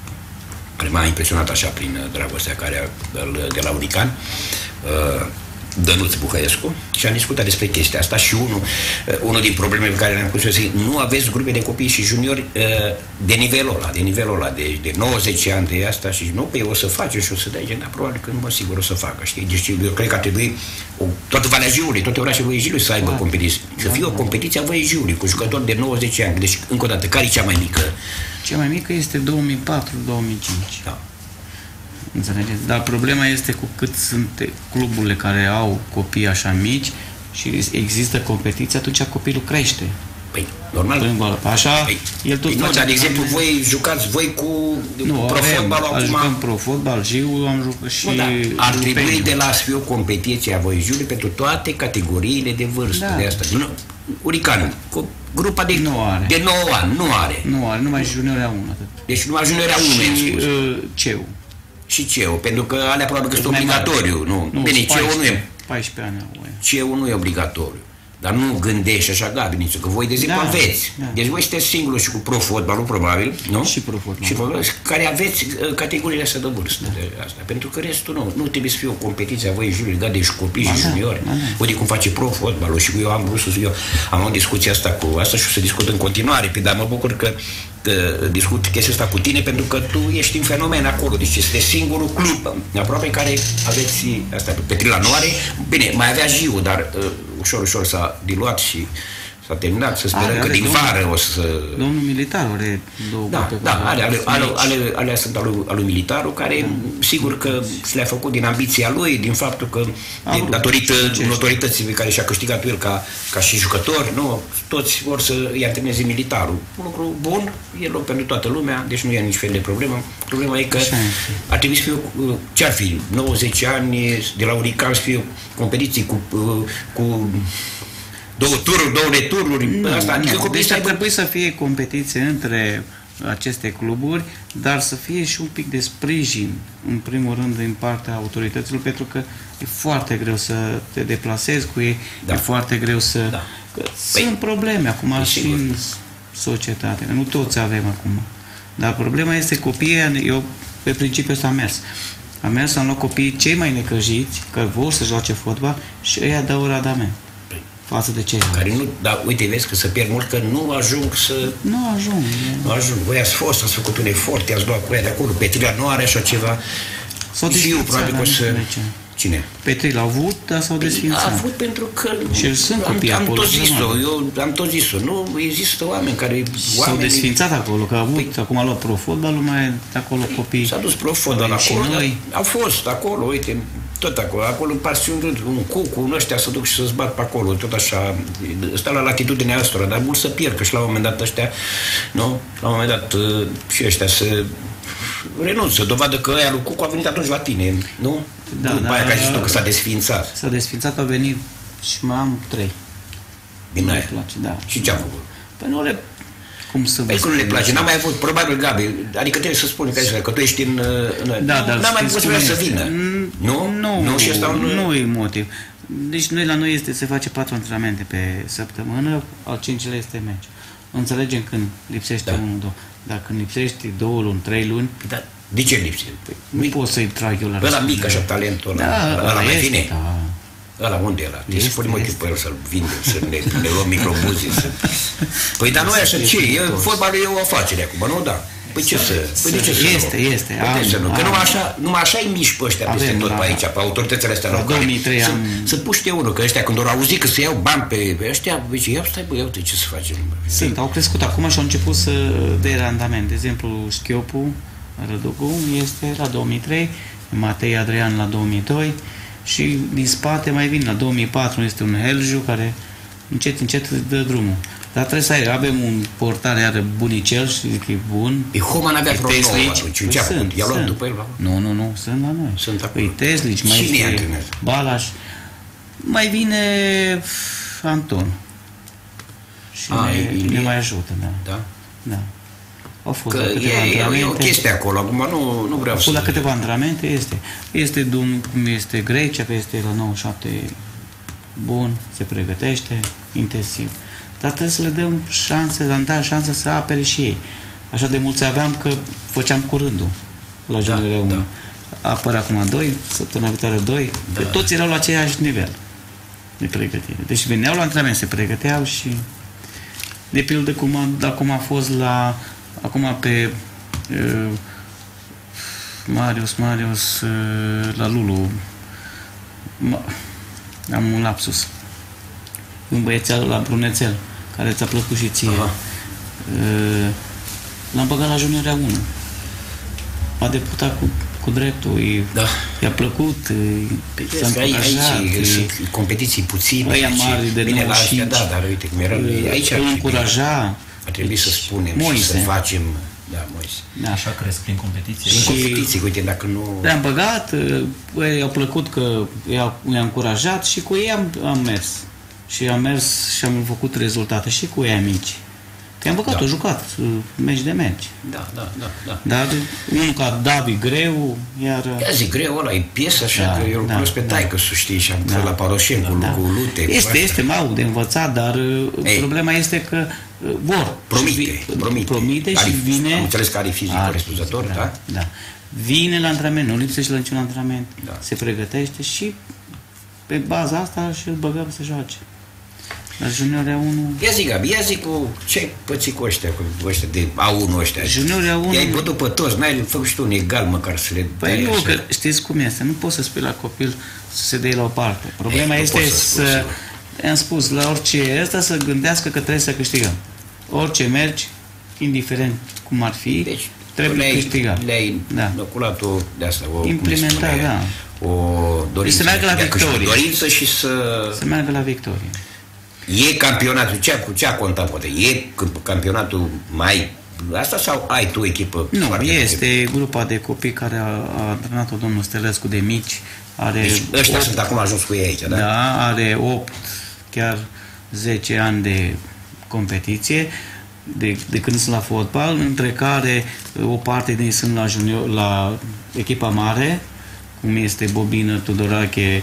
A: care m-a impresionat așa prin dragostea care de la Unican. Uh, Dănuț Buhăiescu și am discutat despre chestia asta și unul, unul din problemele pe care le-am pus, zic, nu aveți grupe de copii și juniori de nivelul ăla, de nivelul ăla, de, de nouăzeci ani de asta și nu, pe o să face și o să dea agenda, probabil că nu mă sigur o să facă, știi? Deci eu cred că ar trebui o, toată Valea Jiului, toate orașele Văii Jiului să aibă da. competiții, să fie o competiție a Văii Jiului cu jucători de nouăzeci ani, deci încă o dată, care e cea mai mică?
C: Cea mai mică este două mii patru două mii cinci.
A: Da.
C: Înțelegeți? Dar problema este cu cât sunt cluburile care au copii așa mici și există competiție, atunci copilul crește.
A: Păi, normal.
C: Așa,
A: păi,
C: el tot
A: păi nu, dar de exemplu,
C: mea.
A: voi jucați voi cu,
C: nu,
A: cu pro-fotbal acum.
C: Jucăm pro-fotbal, Jiu, am jucat și...
A: Nu, da, ar trebui de la să fie o competiție a voi Jiului pentru toate categoriile de vârstă. Da. De asta. Nu, Uricanul, cu grupa de,
C: nu are.
A: de nouă ani, nu are.
C: Nu are, numai juniorea unu. Atât.
A: Deci numai juniorea unu.
C: Și uh, C E U.
A: Și C E U, pentru că alea probabil că sunt obligatoriu. Nu,
C: nu
A: bine, C E U nu e.
C: paisprezece ani.
A: C E U nu e obligatoriu. Dar nu gândești așa, Gabi, nici că voi de exemplu da, aveți. Da. Deci voi sunteți singurul și cu pro-fotbalul, probabil, nu?
C: Și pro-fotbalul.
A: Și pro care aveți uh, categoriile astea de vârstă. Da. De asta. Pentru că restul nu. Nu trebuie să fie o competiție a voi juniori, legat de copii și da, juniori. Da, da. Uite cum face pro-fotbalul și eu am vrut să eu am o discuție asta cu asta și o să discut în continuare. Dar mă bucur că că discut chestia asta cu tine pentru că tu ești un fenomen acolo. Deci este singurul club aproape care aveți asta. Petrila nu are. Bine, mai avea Jiu, dar uh, ușor, ușor s-a diluat și s-a terminat, să sperăm are, că din domnul, vară o să...
C: Domnul Militar are două
A: Da, da, ale, ale, ale, ale, alea sunt al lui, al lui Militarul, care da. sigur că și le-a făcut din ambiția lui, din faptul că de, datorită notorității pe care și-a câștigat el ca, ca și jucător, nu, toți vor să îi antreneze Militarul. Un lucru bun, e loc pentru toată lumea, deci nu e nici fel de problemă. Problema e că ar trebui să fie, ce-ar fi, nouăzeci ani de la Urican să fie competiții cu... cu două tururi, două retururi,
C: nu,
A: asta, adică
C: nu. Deci ar trebui să fie competiție între aceste cluburi, dar să fie și un pic de sprijin, în primul rând, din partea autorităților, pentru că e foarte greu să te deplasezi cu ei, da. e foarte greu să... Da. Sunt păi, probleme acum și sigur. În societate, nu toți avem acum. Dar problema este copiii, eu pe principiul ăsta am mers. Am mers, am luat copiii cei mai necăjiți, că vor să joace fotbal și ăia dau radament. Față de ce?
A: Care nu, dar uite, vezi că se pierd mult, că nu ajung să...
C: Nu ajung.
A: Nu ajung. Voi ați fost, ați făcut un efort, i-ați luat cu ea de acolo, Petrila nu are așa ceva.
C: S-au
A: și eu probabil că o să... Cine?
C: Petrila au avut, dar s-au desfințat.
A: A avut pentru că...
C: Și sunt copii
A: am, am
C: acolo.
A: Tot zis-o, eu am tot zis-o. Nu există oameni care...
C: S-au desfințat acolo, că au avut, păi, acum a luat pro-fotbalul, mai acolo copii...
A: S-a dus pro-fotbal acolo, noi. Au fost acolo, uite, tot acolo, acolo în pasiuni, un cucu, un ăștia să duc și să-ți bat pe acolo, tot așa, ăsta la latitudinea ăstora, dar mult să pierd, că și la un moment dat ăștia, nu? La un moment dat și ăștia să renunță, dovadă că ăia lui Cucu a venit atunci la tine, nu?
C: Da,
A: după
C: da,
A: aia care zici tu că s-a desființat.
C: S-a desființat, a venit și mai am trei.
A: Din aia?
C: Place, da.
A: Și ce a făcut?
C: Păi nu le... Cum să
A: păi cum nu le place? N-am mai avut, probabil, Gabi, adică trebuie să spun că, că tu ești în...
C: Da, dar
A: n-am mai avut să vină. Nu?
C: Nu,
A: nu, și asta un...
C: nu e motiv. Deci noi la noi este, se face patru antrenamente pe săptămână, al cincilea este meci. Înțelegem când lipsește da. unul, două. Dar când lipsește două luni, trei luni...
A: Da. De ce lipse?
C: Nu Mic. Pot să-i trag eu la
A: ăla mic, așa, talentul ăla.
C: Da,
A: ăla mai
C: este,
A: vine?
C: Da.
A: Ăla unde era? Deci spune mă pe el să-l vindem, să ne, ne luăm microbuzii. Să... Păi dar nu e așa, ce? E, fotbalul e o afacere acum, nu? Da. Păi ce să... Păi de ce să
C: este,
A: nu?
C: este.
A: Am,
C: am,
A: să nu? Că
C: am.
A: numai așa, numai așa îi miști pe ăștia peste tot pe aici, pe autoritățile astea locale.
C: două mii trei am...
A: Să puște unul, că ăștia când au auzit că să iau bani pe, pe ăștia, zice, iau stai bă, iau-te, ce să facem?
C: Sunt, au crescut acum și au început să dea randament. De exemplu, Schiopu, Rădugu, este la două mii trei, Matei Adrian la două mii doi și din spate mai vin la două mii patru, este un Helju care încet, încet dă drumul. Dar trebuie să ai, avem un portar iară bunicel și zic că e bun.
A: E Homan avea vreo nouă atunci, ce a făcut? I-a luat după el?
C: Nu, nu, nu, sunt la noi.
A: Sunt acolo.
C: Păi Teslici, mai este Balaș, mai vine Anton. Și
A: A,
C: ne, ne mai ajută, da.
A: Da?
C: Da. Au fost
A: că
C: la câteva
A: e,
C: antrenamente.
A: E o chestie acolo, acum nu, nu vreau
C: să... la câteva antrenamente este. Este, dum, cum este Grecia, că este la nouăzeci și șapte bun, se pregătește intensiv. Dar trebuie să le dăm șanse, să dăm șanse să apere și ei. Așa de mulți aveam că făceam cu rândul la juniorii da, da. apăr acum doi, săptămâna viitoare doi,
A: Da.
C: toți erau la aceeași nivel de pregătire. Deci veneau la antrenament, se pregăteau și de pildă cum a, acum a fost la acum pe uh, Marius, Marius uh, la Lulu Ma, am un lapsus. Un băiețel la Brunețel, care ți-a plăcut și ție.
A: Aha.
C: Uh, l-am băgat la Juniorea unu. A deputat cu, cu dreptul, i-
A: Da.
C: i-a plăcut, i- s-a
A: Vezi că aici,
C: încurajat.
A: aici
C: i-
A: sunt competiții puține.
C: Ăia
A: deci
C: mari de
A: bine la
C: nouăzeci și
A: astea,
C: cinci.
A: da, dar uite cum era, aici ar
C: îl
A: trebui,
C: încuraja.
A: ar trebui să spunem
C: Moise.
A: și să facem, da, Moise.
C: Da.
B: Așa cresc prin competiție.
A: În
C: Și-
A: competiții, uite, dacă nu...
C: Le-am băgat, ei au plăcut că i-a, i-a încurajat și cu ei am, am mers. Și am mers și am făcut rezultate și cu ei mici. Că am băgat,
A: Da.
C: au jucat uh, meci de meci.
A: Da, da, da, da.
C: Dar unul ca Davi greu, iar...
A: Ia zi, greu ăla, e piesă așa,
C: Da,
A: că eu îl
C: da,
A: cunosc pe
C: da.
A: taică, să știi, și am
C: Da.
A: fost la Paroșencu,
C: Da.
A: cu Lute, cu
C: Este,
A: astea.
C: este mau de învățat, dar uh,
A: Ei.
C: problema este că uh, vor.
A: Promite,
C: Și vi-
A: promite.
C: promite și
A: Are-
C: vine...
A: am înțeles că are fizic
C: Are
A: corespunzător,
C: fizic,
A: da?
C: Da. Vine la antrenament, nu lipsește la niciun antrenament,
A: Da.
C: se pregătește și pe baza asta și îl băgăm să joace. La Juniorea unu...
A: Ia zi, Gabi, ia zi cu ce-ai pățit cu ăștia, cu ăștia de A unu ăștia.
C: Juniorea unu...
A: I-ai bătut pe toți, n-ai făcut și tu un egal măcar să le
C: Păi
A: dai
C: nu,
A: așa.
C: că știți cum este, nu poți să spui la copil să se dea la o parte. Problema
A: Ei, nu
C: este
A: poți să spui,
C: să...
A: sigur.
C: Am spus, la orice ăsta să gândească că trebuie să câștigăm. Orice mergi, indiferent cum ar fi,
A: Deci,
C: trebuie
A: le-ai,
C: câștigat.
A: le-ai
C: Da.
A: inoculat o, de asta, o, cum se
C: Implementat,
A: spune,
C: da.
A: o dorință.
C: Să meargă la
A: de a câștiga,
C: victorie.
A: dorință și să...
C: Să meargă la victorie.
A: E campionatul, ce, cu ce a contat poate? E campionatul mai... Asta sau ai tu echipă?
C: Nu,
A: foarte
C: este grupa de copii care a, a antrenat-o domnul Stelescu de mici. Are
A: Deci ăștia
C: opt,
A: sunt acum ajuns cu ei aici, da?
C: da, are opt, chiar zece ani de competiție de, de când sunt la fotbal, între care o parte din ei sunt la, junior, la echipa mare, cum este Bobină, Tudorache,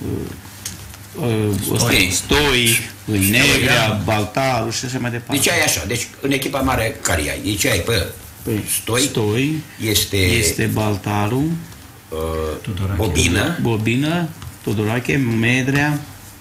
C: uh, uh,
A: Stoi.
C: Stoi, Negrea, Baltaru și așa mai departe.
A: Deci ai așa, deci în echipa mare care ai? Deci ai pe
C: Păi,
A: Stoi,
C: Stoi,
A: este,
C: este Baltaru,
A: uh,
B: Tudorache.
A: Bobină,
C: Bobină, Tudorache, Medrea,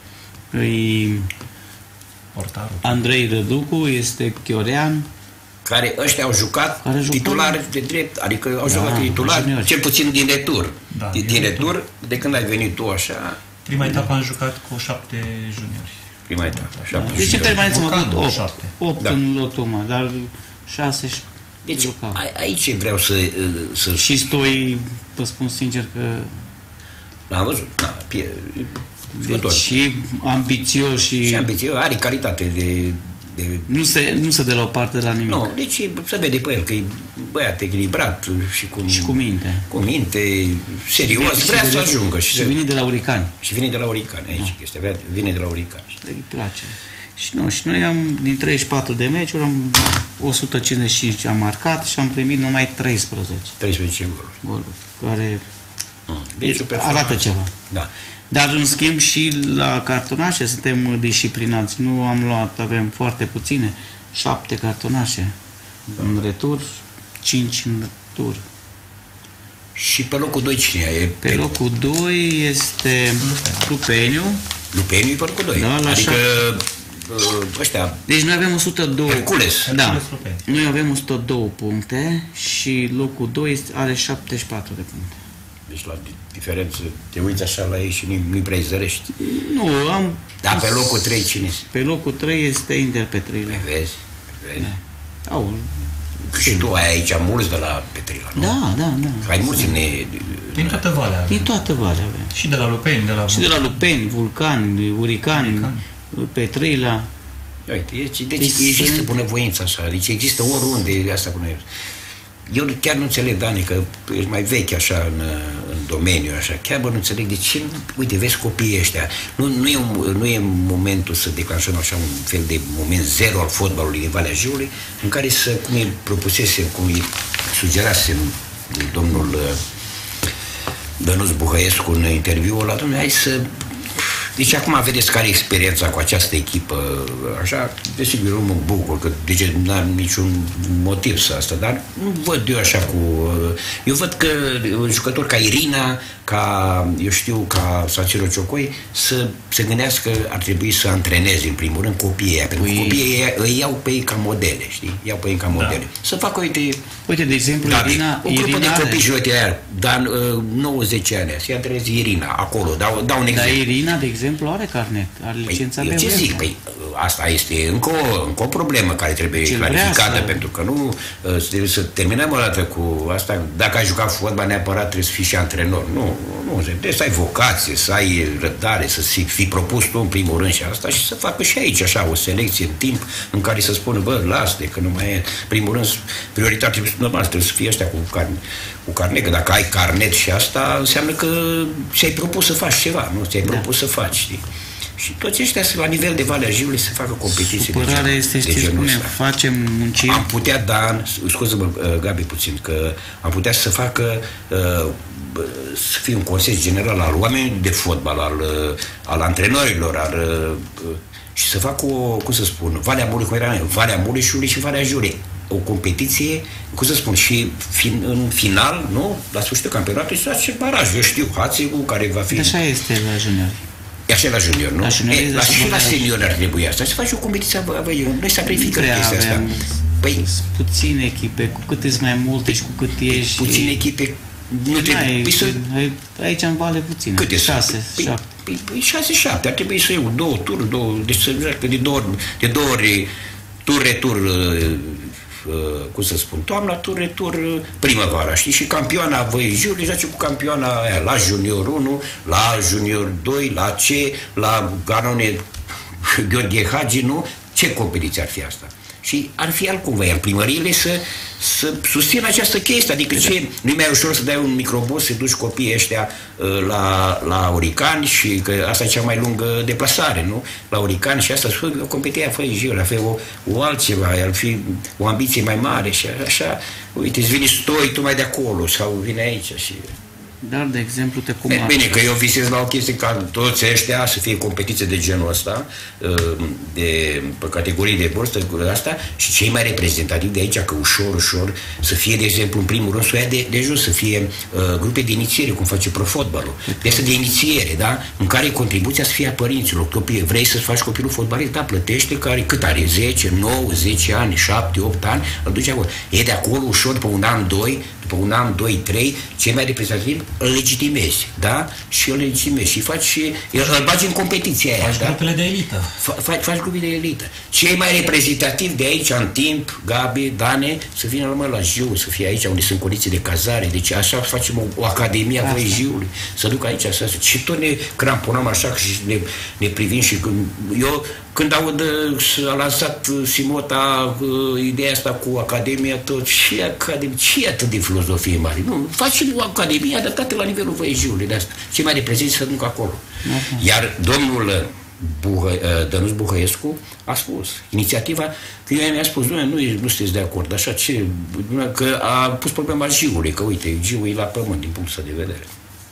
C: îi
B: Portarul.
C: Andrei Răducu, este Chiorean,
A: care ăștia au jucat
C: Care au jucat?
A: titular de drept, adică au
C: Da,
A: jucat titular,
C: juniori.
A: cel puțin din retur.
B: Da,
A: din,
B: din
A: din
B: retur.
A: retur, de când ai venit tu așa,
B: Prima etapă am jucat cu șapte juniori.
A: prima etapă. Așa,
C: da.
A: pe
C: Deci în
A: juniori.
C: permanență am avut
B: Vulcanul,
C: opt,
B: șapte.
C: opt
A: Da.
C: în lotuma, dar șase și
A: Deci
C: jucau.
A: a- aici vreau să... să
C: Și Stoi, vă spun sincer că
A: L-am văzut, da, pie, jucător.
C: deci, și ambițios și,
A: Și ambiție, are calitate de... de
C: nu se, nu se dă la o parte de la nimic.
A: nu, deci se vede pe el că e băiat echilibrat și cu,
C: Și cu minte.
A: cu minte, serios,
C: Și
A: vrea
C: vine-
A: să ajungă. Și,
C: și
A: se-
C: vine de la Uricani.
A: și vine de la Uricani, aici este, vrea- vine de la Uricani.
C: Îi place. Și, nu, și noi am, din treizeci și patru de meciuri, am o sută cincizeci și cinci am marcat și am primit numai treisprezece
A: treisprezece goluri.
C: goluri, care
A: Deci, o performanță.
C: arată ceva.
A: Da.
C: Dar, în schimb, și la cartonașe suntem disciplinați. Nu am luat, avem foarte puține, șapte cartonașe în retur, cinci în retur.
A: Și pe locul doi cine e?
C: Pe locul doi este Lupeniu.
A: Lupeniu e pe locul doi.
C: Da, la
A: adică
C: șapte.
A: uh, ăștia,
C: Deci noi avem o sută doi.
A: Hercules.
C: Da.
B: Hercules Lupeniu.
C: Noi avem o sută doi puncte și locul doi este- are șaptezeci și patru de puncte.
A: Deci la di- diferență, te uiți așa la ei și nu- nu-i prea zărești.
C: Nu, am...
A: Dar pe locul trei cine este?
C: Pe locul trei este Inter Petrile.
A: Vezi? Vezi?
C: Au,
A: Și tu ai aici mulți de la Petrila, nu?
C: da, da, da.
A: Ai mulți în... ne-
B: Din toată valea avem.
C: Din toată valea avem.
B: Și de la Lupeni, de la
C: Și de la Lupeni, Vulcani, Uricani,
B: Uricani.
C: Petrila.
A: Uite, deci, deci
C: Deci
A: există
C: sunt-
A: bunăvoință așa, deci există oriunde asta bună. Eu chiar nu înțeleg, Dani, că ești mai vechi așa în, în domeniu, așa, chiar bă, nu înțeleg de ce, uite, vezi copiii ăștia, nu, nu, e un, nu e momentul să declanșăm așa un fel de moment zero al fotbalului din Valea Jiului, în care să, cum îi propusese, cum îi sugerase domnul uh, Dănuț Buhăiescu în interviul ăla, domnule, hai să Deci acum vedeți care e experiența cu această echipă, așa, desigur, nu mă bucur, că deci n-am niciun motiv să asta, dar nu văd eu așa cu... Eu văd că un jucător ca Irina, ca, eu știu, ca Sanciro Ciocoi, să se gândească că ar trebui să antreneze, în primul rând, copiii aia, pentru că copiii aia îi iau pe ei ca modele, știi? Iau pe ei ca modele. Da. Să facă, uite...
C: Uite, de exemplu, da, Irina...
A: O grupă
C: Irina
A: de copii și uite aia, dar nouăzeci ani, să-i antreneze Irina, acolo, dau, dau un exemplu.
C: Dar Irina, de exemplu, are carnet, are licența
A: păi,
C: pe
A: ce zic? Păi, asta este încă o, încă o problemă care trebuie ce clarificată, să... pentru că nu trebuie să terminăm o dată cu asta. Dacă ai jucat fotbal, neapărat trebuie să fii și antrenor. Nu, nu, trebuie să ai vocație, să ai răbdare, să fii propus tu în primul rând și asta și să facă și aici așa o selecție în timp în care să spună, bă, lasă-te, că nu mai e. Primul rând, prioritatea trebuie, normal, trebuie să fie ăștia cu carnet, cu carnet, că dacă ai carnet și asta, înseamnă că ți-ai propus să faci ceva, nu? Ți-ai propus da. să faci, știi? Și toți ăștia, la nivel de Valea Jiului, să facă competiții
C: Supărarea de, este, de genul ăsta. Facem muncim.
A: Am putea, da, scuză-mă, Gabi, puțin, că am putea să facă, uh, să fie un consiliu general al oamenilor de fotbal, al, al antrenorilor, al, uh, și să facă o, cum să spun, Valea Mureș, cum era, Valea Mureșului și Valea Jiului. O competiție, cum să spun, și fin, în final, nu? La sfârșitul campionatului să face baraj. Eu știu, Hațegul, care va fi...
C: Așa este la junior.
A: E așa la junior, nu?
C: La junior,
A: e, la, și la senior ar trebui asta. Să faci o competiție, noi sacrificăm chestia asta.
C: Păi, puține echipe, cu cât ești mai multe și cu cât ești...
A: Puține echipe... Nu trebuie... Păi să...
C: Aici în Vale puține.
A: Câte
C: șase,
A: păi,
C: șapte.
A: Păi, păi șase, șapte. Ar trebui să iau două tururi, două... Deci să joacă de două ori, de două ori tur-retur... Uh, cum să spun, toamna, tur, retur, primăvara, știi? Și campioana Văi Jiului joace cu campioana aia, la junior unu, la junior doi, la C, la Ganone Gheorghe Hagi, nu? Ce competiție ar fi asta? Și ar fi altcumva, iar primăriile să, să susțină această chestie, adică ce, nu-i mai ușor să dai un microbus, să duci copiii ăștia uh, la, la Oricani și că asta e cea mai lungă deplasare, nu? La Oricani și asta, o competiție a Văi Jiului, ar fi o, o altceva, ar fi o ambiție mai mare și așa, uite, îți vine Stoi, tu mai de acolo, sau vine aici și...
C: Dar, de exemplu, te cum...
A: Bine, că eu visez la o chestie ca toți ăștia să fie competiție de genul ăsta, de pe categorii de vârstă, asta, și cei mai reprezentativi de aici, că ușor, ușor, să fie, de exemplu, în primul rând, să o ia de, de jos, să fie uh, grupe de inițiere, cum face profotbalul. De asta de inițiere, da? În care contribuția să fie a părinților. Copii, vrei să-ți faci copilul fotbalist? Da, plătește, care cât are? zece, nouă, zece ani, șapte, opt ani, îl duce acolo. E de acolo ușor, după un an, doi, după un an, doi, trei, cei mai reprezentativi îl legitimezi, da? Și îl legitimezi și faci și îl bagi în competiția aia,
B: faci
A: da?
B: grupele de elită.
A: Faci, faci grupele de elită. Cei mai reprezentativi de aici, în timp, Gabi, Dane, să vină numai la Jiu, să fie aici unde sunt condiții de cazare, deci așa facem o, o academie a Văi Jiului, să duc aici, să, și tot ne cramponăm așa și ne, ne privim și când, eu când aud a lansat Simota uh, ideea asta cu Academia, tot, și Academia, ce atât de filozofie mare? Nu, faci o Academie adaptată la nivelul Văi Jiului, de asta. Ce mai reprezintă să duc acolo. Uh-huh. Iar domnul Buhă, uh, Dănuț Buhăescu a spus, inițiativa, că eu mi-a spus, nu, nu, nu sunteți de acord, așa ce, că a pus problema Jiului, că uite, Jiul e la pământ din punctul ăsta de vedere.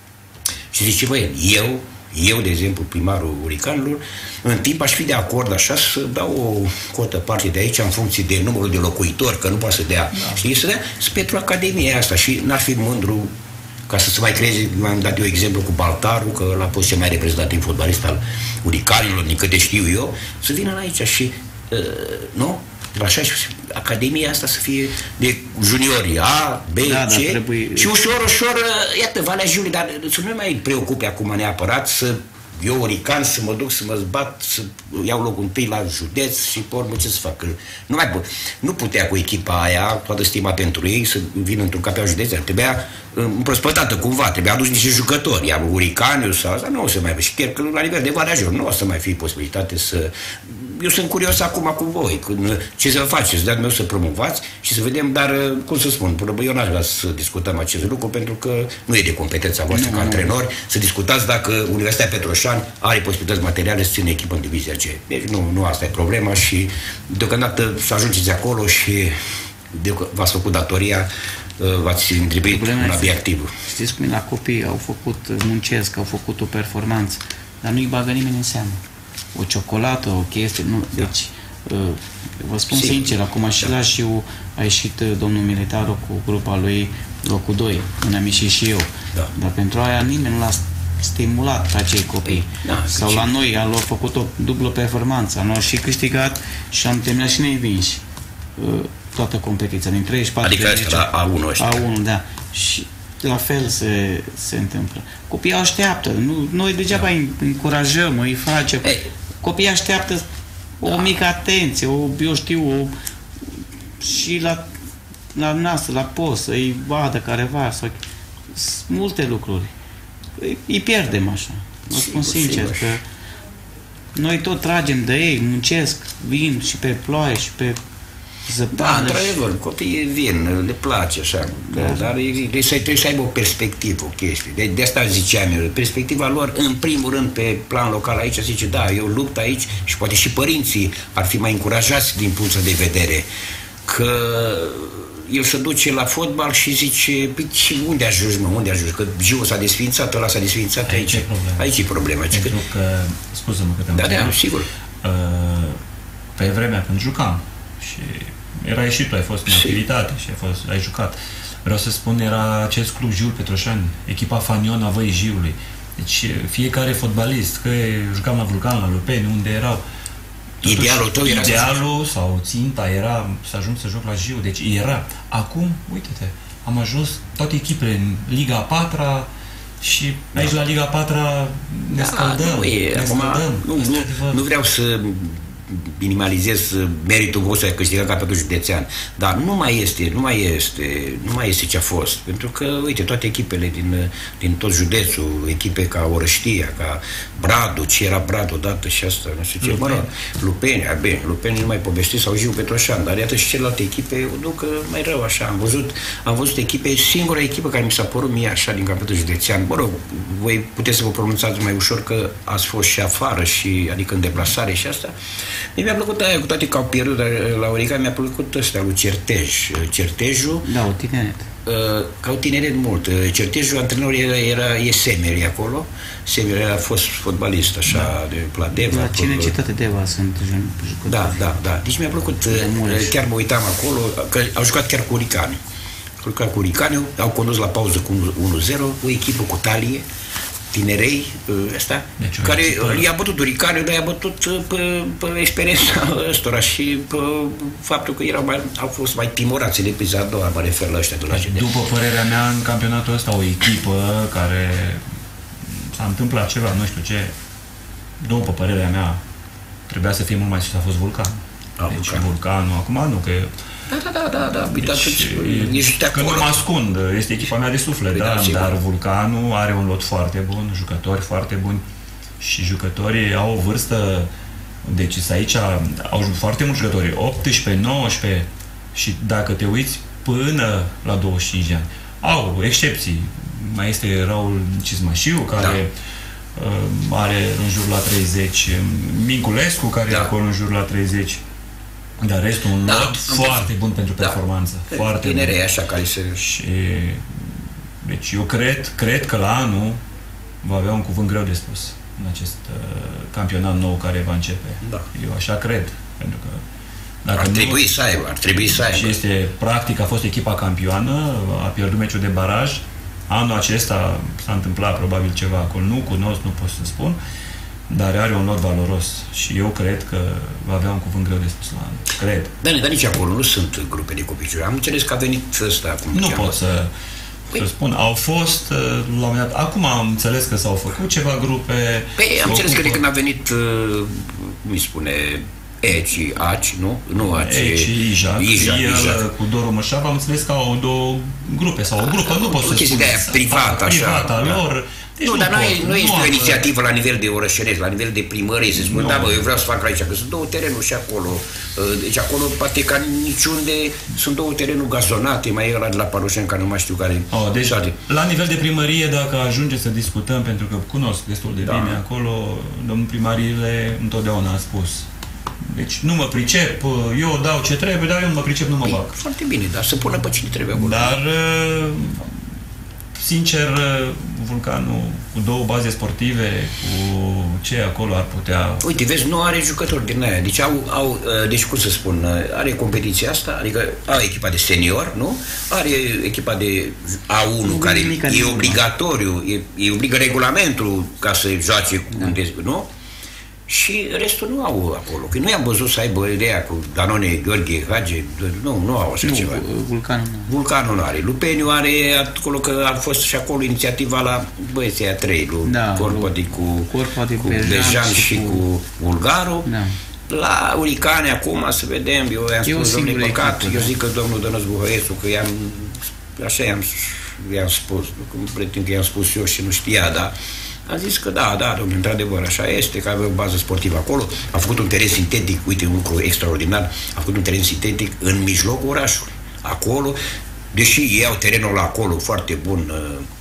A: Și zice, băi, eu Eu, de exemplu, primarul Uricanilor, în timp aș fi de acord așa să dau o cotă parte de aici în funcție de numărul de locuitori, că nu poate să dea, da. Știi, să dea pentru Academia asta și n-ar fi mândru ca să se mai creeze, m-am dat eu exemplu cu Baltaru, că l-a pus cel mai reprezentativ fotbalist al Uricanilor, din câte știu eu, să vină aici și, uh, nu? Așa, și Academia asta să fie de juniori A, B,
C: da,
A: C
C: trebuie...
A: și ușor, ușor, iată, Valea Jiului, dar să nu mai preocupe acum neapărat să eu, Orican, să mă duc să mă zbat, să iau locul întâi la județ și pe urmă ce să fac? Nu mai pot. Nu putea cu echipa aia, toată stima pentru ei, să vină într-un capea județ. Trebuia împrospătată cumva, trebuia adus niște jucători, iar Uricaniu sau asta nu o să mai fie. Și chiar că la nivel de Valea Jiului nu o să mai fie posibilitate să... Eu sunt curios acum cu voi, ce să faceți, de-al meu să promovați și să vedem, dar, cum să spun, eu n-aș vrea să discutăm acest lucru pentru că nu e de competența voastră ca antrenori să discutați dacă Universitatea Petroșani are posibilități materiale să țină echipă în divizia C. Deci nu, nu asta e problema și deocamdată să ajungeți acolo și v-ați făcut datoria, v-ați îndreptit un obiectiv.
C: Știți cum e la copii, au făcut, muncesc, au făcut o performanță. dar nu-i bagă nimeni în seamă. O ciocolată, o chestie, nu,
A: da.
C: Deci, vă spun
A: Sigur.
C: sincer, acum și
A: Da.
C: la Șiu a ieșit domnul Militaru cu grupa lui locul doi, când am ieșit și eu.
A: Da.
C: Dar pentru aia nimeni nu l-a stimulat pe acei copii.
A: Da,
C: Sau
A: și-
C: la noi a luat făcut o dublă performanță, am luat și câștigat și am terminat și neînvinși uh, toată competiția, din treizeci și patru
A: Adică
C: de
A: asta
C: zece.
A: la A unu ăștia.
C: A unu, da. Și la fel se, se întâmplă. Copiii așteaptă. Nu, noi degeaba
A: Da.
C: îi încurajăm, îi facem.
A: Ei.
C: Copiii așteaptă o mică atenție, o, eu știu, o, și la, la noastră, la post, să-i vadă careva, sau sunt multe lucruri. Îi, îi pierdem așa. Vă spun
A: Sigur,
C: sincer
A: sigur.
C: că noi tot tragem de ei, muncesc, vin și pe ploaie și pe
A: Da,
C: zăpadă. și-
A: într-adevăr, copiii vin, le place așa,
C: Da.
A: dar e- trebuie să, trebuie să aibă o perspectivă, o chestie. De, de asta ziceam eu, perspectiva lor, în primul rând, pe plan local aici, zice, da, eu lupt aici și poate și părinții ar fi mai încurajați din punctul de vedere că el se duce la fotbal și zice, păi, și unde ajungi, mă, unde ajungi? Că Giu s-a desfințat, ăla s-a desfințat aici.
B: Aici e problema.
A: Aici e problema. Adică-
B: Pentru că, scuză-mă că te-am
A: Da, da,
B: întrebat.
A: sigur.
B: Uh, pe vremea când jucam și era ieșit, tu ai fost în
A: Și-
B: activitate și ai, fost, ai jucat. Vreau să spun, era acest club Giul Petroșani, echipa Fanion a Văii Jiului. Deci fiecare fotbalist, că jucam la Vulcan, la Lupeni, unde erau. Totuși,
A: Idealul tău era să
B: Idealul sau ținta era să ajung să joc la Jiu. Deci era. Acum, uite-te, am ajuns toate echipele în Liga a patra și aici la Liga a patra ne scăldăm.
A: Nu, e,
B: ne
A: acum,
B: scăldăm.
A: nu,
B: Este
A: nu,
B: adevăr.
A: nu vreau să minimalizez meritul vostru de a câștiga campionatul județean, dar nu mai este, nu mai este, nu mai este ce a fost, pentru că, uite, toate echipele din, din tot județul, echipe ca Orăștia, ca Bradu, ce era Bradu odată și asta, nu știu ce, mă rog, Lupeni, a, bine, Lupeni nu mai povesti sau Jiu Petroșan, dar iată și celelalte echipe o duc mai rău așa, am văzut, am văzut echipe, singura echipă care mi s-a părut mie așa din campionatul județean, mă rog, voi puteți să vă pronunțați mai ușor că ați fost și afară și, adică în deplasare și asta. Mie mi-a plăcut aia, cu toate că au pierdut la Orica, mi-a plăcut ăsta, lui Certej. Certejul,
C: Da, o tineret.
A: uh, ca un tineret mult. Certejul, antrenor era, era e Semeri acolo. Semeri a fost fotbalist, așa, da. de Pladeva.
C: La
A: acolo.
C: Cinecitate Deva sunt jucători.
A: Da, da, da. Deci mi-a plăcut,
C: Mureș.
A: chiar mă uitam acolo, că au jucat chiar cu Uricani. Au jucat cu Uricani, au condus la pauză cu unu zero, o echipă cu talie, tinerei, ăsta,
B: Deci, o
A: care
B: echipă-
A: i-a bătut Uricani, dar i-a bătut pe, pe experiența ăstora și pe faptul că erau mai, au fost mai timorați în epiza a doua, mă refer la ăștia de la
B: Deci, după părerea mea, în campionatul ăsta, o echipă care s-a întâmplat ceva, nu știu ce, după părerea mea, trebuia să fie mult mai sus, a fost Vulcan.
A: A,
B: Deci
A: Vulcan.
B: Vulcanul, acum nu, că...
A: Da, da, da, da, da,
B: Deci,
A: deci, ești de
B: că nu
A: acolo.
B: mă ascund, este echipa mea de suflet,
A: Păi da,
B: da,
A: sigur.
B: dar Vulcanul are un lot foarte bun, jucători foarte buni și jucătorii au o vârstă, deci aici au foarte mulți jucători, optsprezece, nouăsprezece și dacă te uiți până la douăzeci și cinci de ani. Au excepții, mai este Raul Cizmașiu, care da. uh, are în jur la treizeci, Minculescu, care
A: Da.
B: e acolo în jur la treizeci, dar restul un
A: Da,
B: lot
A: am
B: foarte
A: văzut.
B: bun pentru
A: Da.
B: performanță. Foarte bun.
A: Tinerei așa care se...
B: Și deci eu cred, cred că la anul va avea un cuvânt greu de spus în acest uh, campionat nou care va începe.
A: Da.
B: Eu așa cred, pentru că dacă
A: Ar
B: nu,
A: trebui să aibă, ar trebui să
B: și
A: aibă.
B: este practic, a fost echipa campioană, a pierdut meciul de baraj. Anul acesta s-a întâmplat probabil ceva acolo, nu cunosc, nu pot să spun, dar are un lot valoros și eu cred că va avea un cuvânt greu de spus la anul. Cred.
A: Dar, dar nici acolo nu sunt grupe de copii. Am înțeles că a venit ăsta acum.
B: Nu
A: cheamă.
B: pot să, să spun. Au fost, uh, la un moment dat, acum am înțeles că s-au făcut ceva grupe.
A: Păi
B: se
A: am înțeles că de
B: ocupă-
A: când a venit, uh, cum îi spune, Eci, Aci, nu? Nu Aci.
B: Eci, Ijac,
A: Ijac,
B: el
A: Ijac.
B: cu Doru Mășav, am înțeles că au două grupe sau o grupă, nu pot
A: o
B: să
A: chestie
B: spun.
A: de aia privată, așa,
B: Privată a
A: da.
B: lor. Deci
A: Nu, dar nu,
B: pot,
A: e- nu este
B: am-
A: o inițiativă la nivel de orășenesc, la nivel de primărie, să spun,
B: Nu.
A: da, bă, eu vreau să fac aici, că sunt două terenuri și acolo. Uh, Deci acolo, poate ca niciunde, sunt două terenuri gazonate, mai e ăla de la Parușen, care nu mai știu care.
B: Oh, deci,
A: toate.
B: la nivel de primărie, dacă ajunge să discutăm, pentru că cunosc destul de
A: Da.
B: bine acolo, domnul primarile întotdeauna a spus. Deci nu mă pricep, eu dau ce trebuie, dar eu nu mă pricep, nu mă
A: Păi,
B: bag.
A: foarte bine, dar să pună pe cine trebuie acolo.
B: Dar uh, sincer, Vulcanul cu două baze sportive, cu ce acolo ar putea...
A: Uite, vezi, nu are jucători din aia. Deci, au, au, deci cum să spun, are competiția asta, adică are echipa de senior, nu? Are echipa de A unu, care e obligatoriu, e, e obligă regulamentul ca să joace, da. Nu? Și restul nu au acolo. Că nu i-am văzut să aibă ideea cu Danone, Gheorghe, Hage, nu, nu au așa
C: nu,
A: ceva.
C: Vulcanul nu.
A: Vulcanul nu are. Lupeniu are acolo, că a fost și acolo inițiativa la băieții a trei, lui
C: da,
A: Corpodi cu,
C: Corpodi,
A: cu Bejan și, și cu, cu Bulgaru. Da. La Uricane acum, să vedem, eu i-am spus, domnule Păcat, eu zic că domnul Dănuț Buhăiescu, că i-am, așa i-am, i-am spus, cum pretind că i-am spus eu și nu știa, dar a zis că da, da, domnule, într-adevăr, așa este, că avea o bază sportivă acolo, a făcut un teren sintetic, uite, un lucru extraordinar, a făcut un teren sintetic în mijlocul orașului, acolo, deși ei au terenul acolo foarte bun,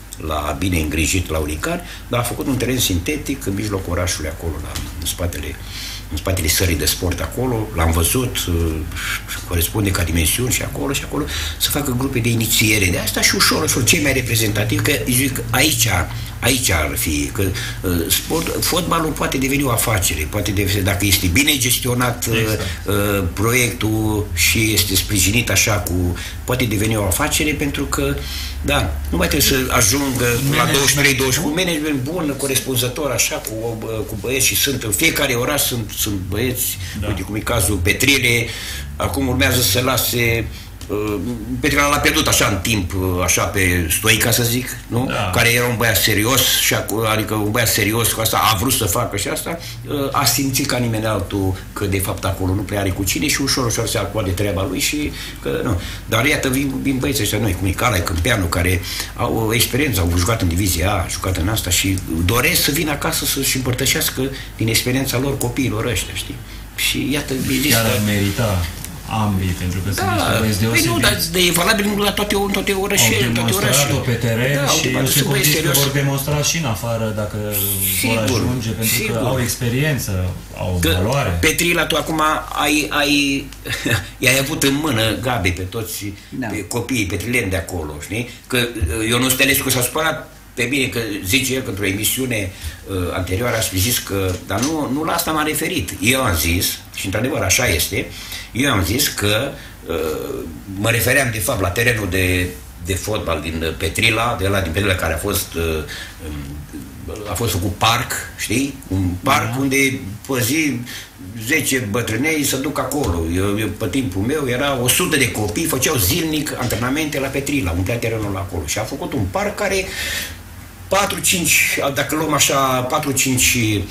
A: la bine îngrijit la Uricani, dar a făcut un teren sintetic în mijlocul orașului acolo, la, în spatele în spatele sării de sport acolo, l-am văzut, corespunde ca dimensiuni și acolo și acolo, să facă grupe de inițiere de asta și ușor, ușor, cei mai reprezentativi, că zic, aici, aici ar fi, că sport, fotbalul poate deveni o afacere, poate deveni, dacă este bine gestionat exact. uh, proiectul și este sprijinit așa cu, poate deveni o afacere, pentru că da, nu mai trebuie să ajungă la douăzeci și trei douăzeci cu management bun, corespunzător, așa, cu, cu băieți și sunt, în fiecare oraș sunt, sunt băieți, da. Uite cum e cazul Petrile, acum urmează să lase uh, Petrila l-a pierdut așa în timp, așa pe stoica să zic, nu? Da. Care era un băiat serios, și adică un băiat serios cu asta, a vrut să facă și asta, uh, a simțit ca nimeni altul că de fapt acolo nu prea are cu cine și ușor, ușor se acua de treaba lui și că nu. Dar iată, vin, vin băieții ăștia noi, cum Nicolae Câmpeanu, care au experiență, au jucat în divizia A, au jucat în asta și doresc să vină acasă să-și împărtășească din experiența lor copiilor ăștia, știi? Și iată,
B: chiar ar merita ambii, pentru că
A: da, sunt niște băieți deosebit. Păi nu, dar e valabil la toate, toate orășele, toate orașele.
B: Au pe teren da, și eu sunt convins că vor demonstra și în afară dacă sigur, vor ajunge, pentru sigur. Că au experiență, au că valoare.
A: Petrila, tu acum ai, ai, i-ai avut în mână, Gabi, pe toți da. Pe copiii petrileni de acolo, știi? Că Ionuț Telescu s-a supărat pe bine, că zice el că într-o emisiune uh, anterioară a zis că, dar nu, nu la asta m-am referit. Eu am zis, și într-adevăr așa este, eu am zis că uh, mă refeream de fapt la terenul de, de fotbal din Petrila, de la din Petrila care a fost uh, a fost făcut parc, știi? Un parc da. Unde pe zi zece bătrânei se duc acolo. Eu, eu, pe timpul meu era o sută de copii, făceau zilnic antrenamente la Petrila, umplea terenul acolo. Și a făcut un parc care patru cinci, dacă luăm așa patru cinci uh,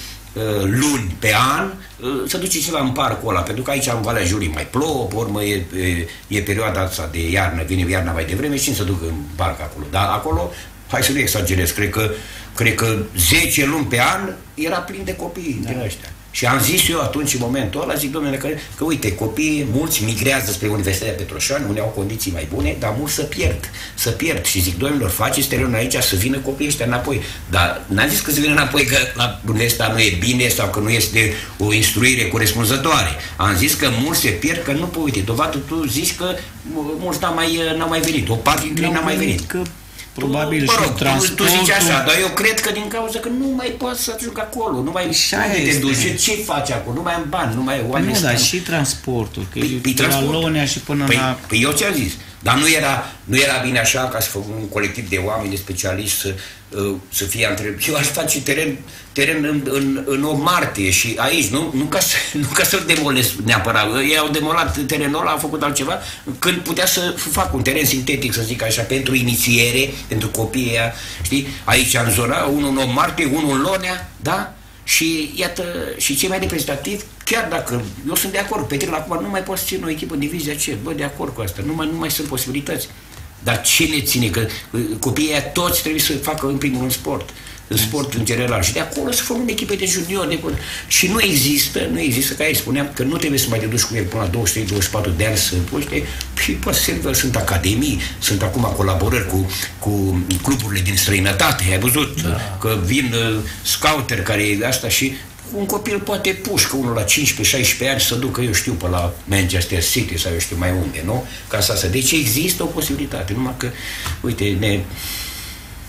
A: luni pe an, uh, se duce ceva în parcul ăla, pentru că aici în Valea Jurii mai plouă, pe urmă e, e, e perioada asta de iarnă, vine iarna mai devreme și se duc în parc acolo. Dar acolo, hai să nu exagerez, cred că, cred că zece luni pe an era plin de copii da. Din ăștia. Și am zis eu atunci, în momentul ăla, zic, domnule, că, că uite, copiii, mulți migrează spre Universitatea Petroșani, unde au condiții mai bune, dar mulți să pierd, să pierd. Și zic, domnilor, faceți terenul aici să vină copiii ăștia înapoi. Dar n-am zis că să vină înapoi că la Universitatea nu e bine sau că nu este o instruire corespunzătoare. Am zis că mulți se pierd, că nu, păi, uite, dovadă tu zici că mulți n-au mai, mai venit, o parte dintre ei n-a mai venit. Că
C: probabil
A: tu,
C: și
A: rog,
C: transportul...
A: Tu, tu zici așa, dar eu cred că din cauza că nu mai poți să ajung acolo, nu mai te duci, ce faci acolo, nu mai am bani, nu mai ai oameni.
C: Păi nu, dar și transportul, că
A: păi,
C: e de la Lonea și până
A: păi,
C: la...
A: Păi eu ți-am zis, dar nu era, nu era bine așa ca să făcăm un colectiv de oameni, de specialiști, să, să fie între... Eu aș face teren, teren în, în, în o martie și aici, nu, nu ca să, nu ca să-l demolesc neapărat. Ei au demolat terenul ăla, au făcut altceva, când putea să facă un teren sintetic, să zic așa, pentru inițiere, pentru copiii aia, știi? Aici în zona, unul în o martie, unul în Lonea, da? Și iată, și cei mai reprezentativi, chiar dacă eu sunt de acord, Petrila acum nu mai poți ține o echipă în divizia C, bă, de acord cu asta, nu mai, nu mai sunt posibilități. Dar ce ne ține? Că copiii aia toți trebuie să facă în primul rând sport, în sport în general, și de acolo să formăm echipe de juniori, de... și nu există, nu există, ca ei spuneam, că nu trebuie să mai te duci cu el până la douăzeci și trei douăzeci și patru de ani să puște, și poate să se sunt academii, sunt acum colaborări cu, cu cluburile din străinătate, ai văzut, da. Că vin uh, scouteri care asta și un copil poate pușcă unul la cincisprezece șaisprezece ani să ducă, eu știu, pe la Manchester City sau eu știu mai unde, nu? Ca să asta. Deci există o posibilitate, numai că, uite, ne...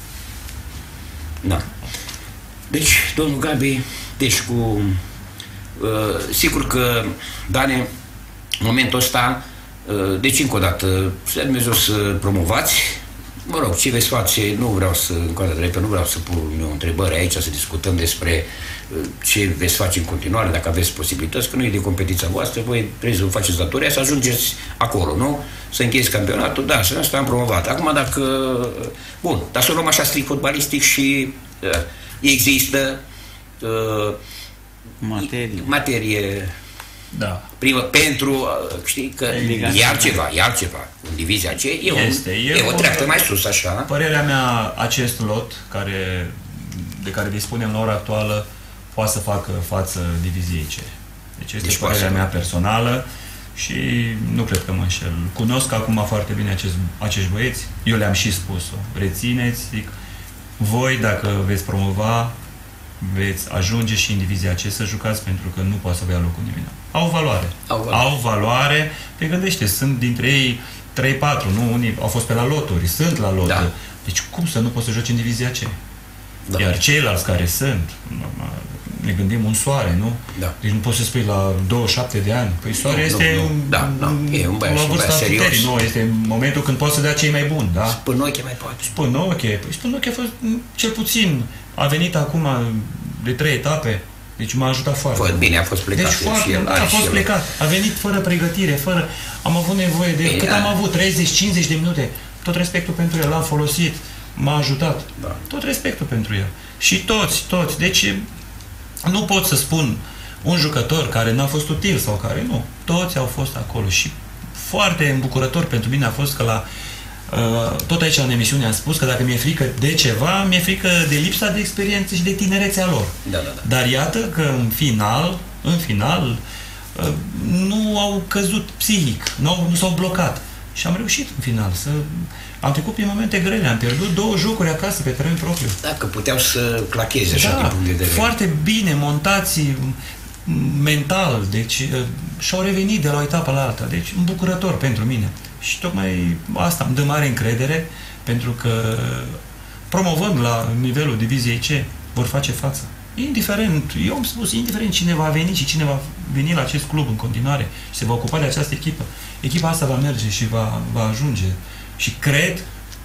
A: Da. Deci, domnul Gabi, deci cu... Uh, sigur că, Dane, în momentul ăsta, uh, deci încă o dată, să Dumnezeu să promovați, mă rog, ce veți face, nu vreau să, încă o dată, nu vreau să pun eu întrebări aici, să discutăm despre uh, ce veți face în continuare, dacă aveți posibilități, că nu e de competiția voastră, voi trebuie să faceți datoria, să ajungeți acolo, nu? Să încheiți campionatul, da, și asta am promovat. Acum dacă, bun, dar să o luăm așa strict fotbalistic și uh, există uh,
C: materie,
A: materie
B: da.
A: primă pentru, știi, că e altceva, e altceva. În divizia aceea e, este, un, e, e o treaptă mai sus, așa.
B: Părerea mea, acest lot care, de care dispunem la ora actuală poate să facă față diviziei C. Deci este deci părerea mea personală și nu cred că mă înșel. Cunosc acum foarte bine acest, acești băieți, eu le-am și spus-o. Rețineți, zic, voi dacă veți promova, veți ajunge și în divizia C să jucați, pentru că nu poate să vă ia locul nimeni. Au valoare. Au valoare. Au valoare. Te gândește, sunt dintre ei trei patru, nu? Unii au fost pe la loturi, sunt la loturi. Da. Deci cum să nu poți să joci în divizia C? Da. Iar ceilalți care sunt, ne gândim un Soare, nu? Da. Deci nu poți să spui la douăzeci și șapte de ani. Păi Soare nu, este nu, nu. Un, da, da. E un băiat, la vârsta puterii, nu? Este momentul când poți să dea cei mai buni, da?
A: Spânoche mai poate.
B: Spânoche. Păi Spânoche a fost cel puțin, a venit acum de trei etape, deci m-a ajutat foarte
A: mult. Bine, a fost plecat.
B: Deci foarte, el, da, a fost plecat. A venit fără pregătire, fără... Am avut nevoie de... Bine, cât am avut? treizeci cincizeci de minute. Tot respectul pentru el, l-am folosit. M-a ajutat. Da. Tot respectul pentru el. Și toți, toți. Deci nu pot să spun un jucător care n-a fost util sau care nu. Toți au fost acolo. Și foarte îmbucurător pentru mine a fost că la... Uh, tot aici în emisiune am spus că dacă mi-e frică de ceva, mi-e frică de lipsa de experiență și de tinerețea lor.
A: Da, da, da.
B: Dar iată că în final, în final, uh, nu au căzut psihic, nu, nu s-au blocat. Și am reușit în final să... Am trecut prin momente grele, am pierdut două jocuri acasă pe teren propriu.
A: Dacă puteau să clacheze așa, da, din punct de vedere.
B: Foarte bine, montați mental, deci și-au revenit de la o etapă la alta. Deci îmbucurător pentru mine. Și tocmai asta îmi dă mare încredere, pentru că promovând la nivelul diviziei C, vor face față. Indiferent, eu am spus, indiferent cine va veni și cine va veni la acest club în continuare și se va ocupa de această echipă, echipa asta va merge și va, va ajunge. Și cred,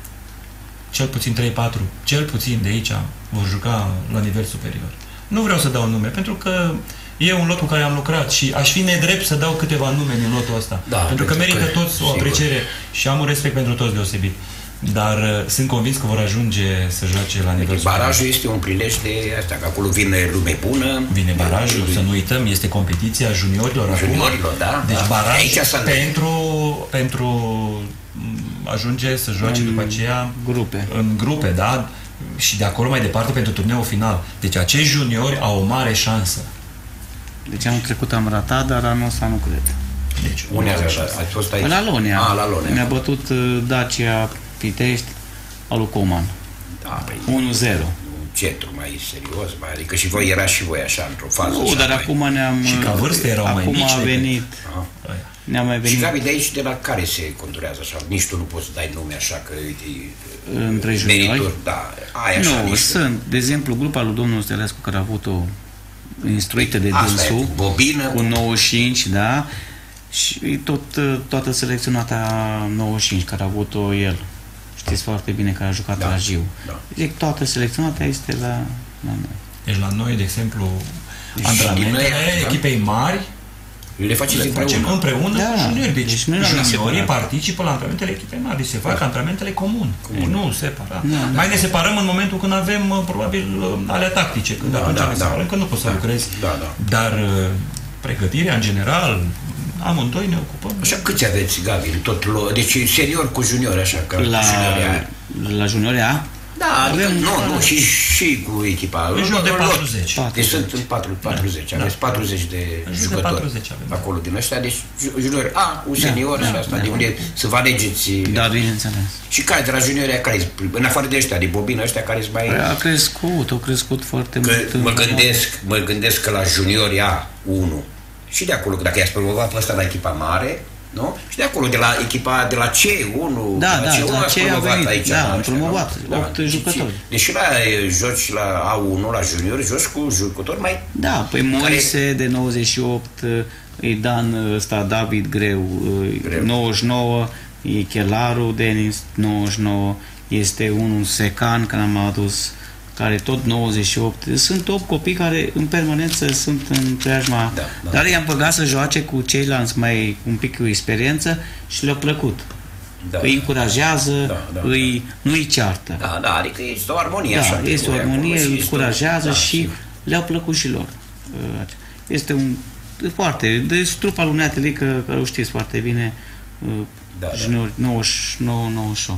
B: cel puțin trei patru, cel puțin de aici vor juca la nivel superior. Nu vreau să dau nume, pentru că e un lot cu care am lucrat și aș fi nedrept să dau câteva nume din lotul ăsta. Da, pentru că merită că, toți o apreciere și am un respect pentru toți deosebit. Dar uh, sunt convins că vor ajunge să joace la nivel superior.
A: Barajul este un prilej de asta, că acolo vine lume bună.
B: Vine barajul, de... să nu uităm, este competiția juniorilor.
A: Juniorilor, acum. Da.
B: Deci
A: da.
B: baraj pentru, pentru ajunge să joace în după aceea
C: grupe.
B: în grupe, da? Și de acolo mai departe pentru turneul final. Deci acești juniori au o mare șansă.
C: Deci anul trecut am ratat, dar anul ăsta nu cred.
A: Deci, unde ați fost aici?
C: La Lonia.
A: Ah, la Lonia.
C: Ne-a bătut Dacia Pitești al lui Coman.
A: Da,
C: unu zero.
A: Centru mai serios, mai, adică și voi era și voi așa, într-o fază.
C: Nu, dar
A: mai...
C: acum ne-am...
B: Și ca vârstă erau mai mici.
C: Acum a venit... Ne-a mai venit...
A: Și Gabi, de aici, de la care se conturează așa? Nici tu nu poți să dai nume așa, că uite...
C: Între juniori?
A: Da, ai așa
C: nu,
A: niște...
C: sunt. De exemplu, grupa lui domnul Stelescu, care a avut-o instruită de dânsul,
A: e, bobină,
C: cu nouăzeci și cinci, da, și tot, toată selecționata nouăzeci și cinci, care a avut-o el. Știți foarte bine că a jucat da, la Jiu. Da. Deci toată selecționata este la, la noi.
B: Deci la noi, de exemplu, deci antrenamentele echipei mari
A: le faceți
B: le
A: împreună.
B: facem împreună
C: da,
B: cu juniori. Deci,
C: deci
B: juniorii participă la antrenamentele echipei mari. Deci se fac da. antrenamentele comun. comun. Nu separat. Da, mai da. ne separăm în momentul când avem, probabil, alea tactice. Când da, atunci da, ne separăm, da. că nu poți să da. lucrezi. Da, da. Dar pregătirea, în general, amândoi ne ocupăm.
A: Așa, câți aveți, Gabi? Tot lo... Deci senior cu juniori, așa, ca
C: la,
A: juniorii
C: la juniorii A?
A: Da, avem, nu, nu, și, și cu echipa.
B: În jur de patruzeci.
A: Deci sunt în patruzeci, da. aveți patruzeci de jucători
B: patruzeci avem.
A: Acolo din ăștia, deci juniori A, cu senior da, și asta, da, de unde să vă alegeți.
C: Da, bineînțeles.
A: Și care de la juniorii, care în afară de ăștia, de bobină, ăștia care-s mai...
C: A crescut, a crescut foarte
A: că
C: mult.
A: Mă gândesc, mă gândesc că la juniorii A unu și de acolo, dacă i-ați promovat pe ăsta la echipa mare, Nu? Și de acolo, de la echipa de la C unu,
C: Da,
A: de la
C: da,
A: C unu
C: la
A: ați
C: C a
A: promovat
C: venit,
A: aici.
C: da, am
A: ăștia,
C: promovat,
A: nu?
C: opt jucători.
A: Deși la joci la A unu, la junior, joci cu jucători mai...
C: Da, păi Moise
A: care...
C: de nouăzeci și opt, e Dan ăsta, David Greu,
A: Greu.
C: nouăzeci și nouă, e Chelaru, Denis, nouăzeci și nouă, este unul Secan, care am adus, care tot nouăzeci și opt. Sunt opt copii care în permanență sunt în preajma,
A: da, da.
C: dar i-am băgat să joace cu ceilalți mai un pic cu experiență și le-a plăcut.
A: Da,
C: îi încurajează,
A: da, da,
C: îi,
A: da.
C: nu-i ceartă.
A: Da, da, adică este o armonie
C: Da,
A: așa.
C: este o armonie, îi încurajează
A: da,
C: și
A: sigur.
C: le-au plăcut și lor. Este un foarte, de trupa lui Neatelică, care o știți foarte bine,
A: da,
C: junior, nouăzeci și nouă nouăzeci și opt.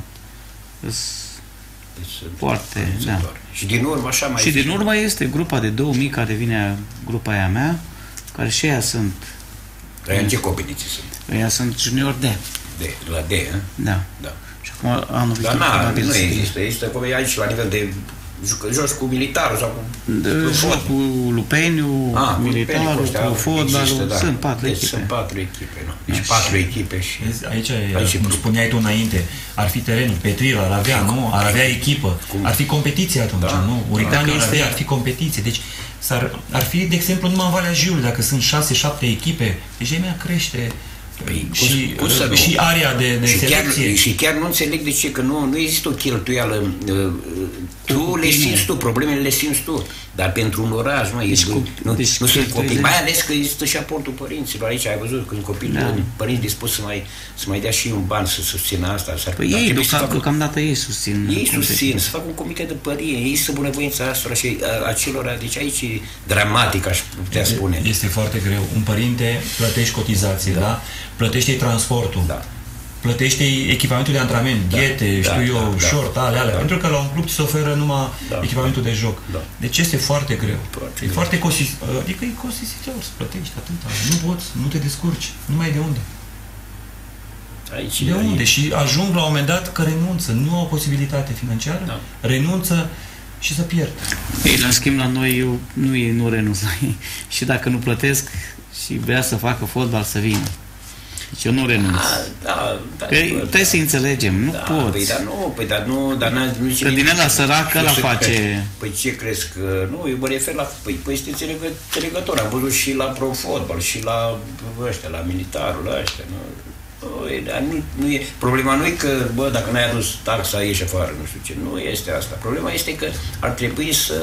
A: Deci,
C: foarte, da.
A: Și din urmă așa mai
C: Și din urmă este grupa de două mii care vine, grupa aia mea, care și ea sunt.
A: Dar în ce competiții sunt?
C: Ea sunt junior D.
A: D, la D, eh?
C: Da.
A: Da.
C: Și acum anul viitor
A: Dar na,
C: probabil
A: nu
C: să fie.
A: există, există aici la nivel de jucă, joci cu militarul sau cu, cu
C: Joc cu Lupeniu,
A: ah,
C: militarul, cu, cu fotbalul,
A: da.
C: sunt patru
A: deci
C: echipe.
A: Sunt patru echipe, nu? Deci patru echipe și...
B: Aici,
A: aici
B: cum spuneai tu înainte, ar fi terenul, Petril ar avea, nu? Ar avea echipă,
A: cum?
B: Ar fi competiție atunci,
A: Da.
B: nu? Uritania
C: Da,
B: ar avea,
C: este-
B: ar fi competiție. Deci s-ar, ar fi, de exemplu, numai în Valea Jiului, dacă sunt șase, șapte echipe, deja mai crește
A: Păi,
B: și,
A: cum să nu?
B: și area de, de
A: și, chiar,
B: selecție.
A: și chiar nu înțeleg de ce, că nu, nu există o cheltuială. uh, Tu le simți tu, problemele le simți tu. Dar pentru un oraș, mă,
C: Deci
A: deci,
C: cu-
A: nu,
C: deci
A: nu sunt
C: cu
A: copii.
C: treizeci
A: Mai ales că există și aportul părinților. Aici ai văzut când copiii,
C: Da.
A: părinți dispuși să mai, să mai dea și un ban să susțină asta. S-ar,
C: Păi
A: dar
C: ei,
A: trebuie să
C: deocam-
A: facă-
C: deocamdată ei susțin.
A: Ei susțin, să facă un comitet de părie, ei să bunăvoința asta și a, acelora. Deci aici e dramatic, aș putea spune.
B: Este foarte greu. Un părinte plătește cotizații, da? da? Plătește transportul.
A: Da.
B: Plătește echipamentul de antrenament,
A: Da,
B: ghete,
A: da,
B: știu eu,
A: da,
B: short, ale, ale.
A: da.
B: Pentru că la un club ți se oferă numai
A: Da,
B: echipamentul de joc.
A: da.
B: Deci este foarte greu.
A: Foarte
B: e
A: greu.
B: foarte cosis, adică e costisitor să plătești atâta. Nu poți, nu te descurci. Nu mai de unde.
A: Aici
B: De
A: e-
B: unde? Și ajung la un moment dat că renunță. Nu au posibilitate financiară,
A: Da.
B: renunță și să pierd.
C: Ei, la schimb, la noi, eu nu, ei nu renunț la ei. Și dacă nu plătesc și vrea să facă fotbal, să vină. Deci eu nu renunț.
A: Da, da, da,
C: Că
A: da,
C: trebuie să înțelegem, nu
A: da,
C: poți.
A: Păi dar nu, păi dar nu, dar n-a, nu
C: Că din ăla sărac, ăla face-
A: Păi ce crezi că, nu, eu mă refer la, păi, păi este înțelegă, înțelegător, am văzut și la pro fotbal, și la ăștia, la militarul ăștia, nu, nu, e, dar nu, nu e, problema nu e că, bă, dacă n-ai adus taxa, ieși afară, nu știu ce, nu este asta, problema este că ar trebui să,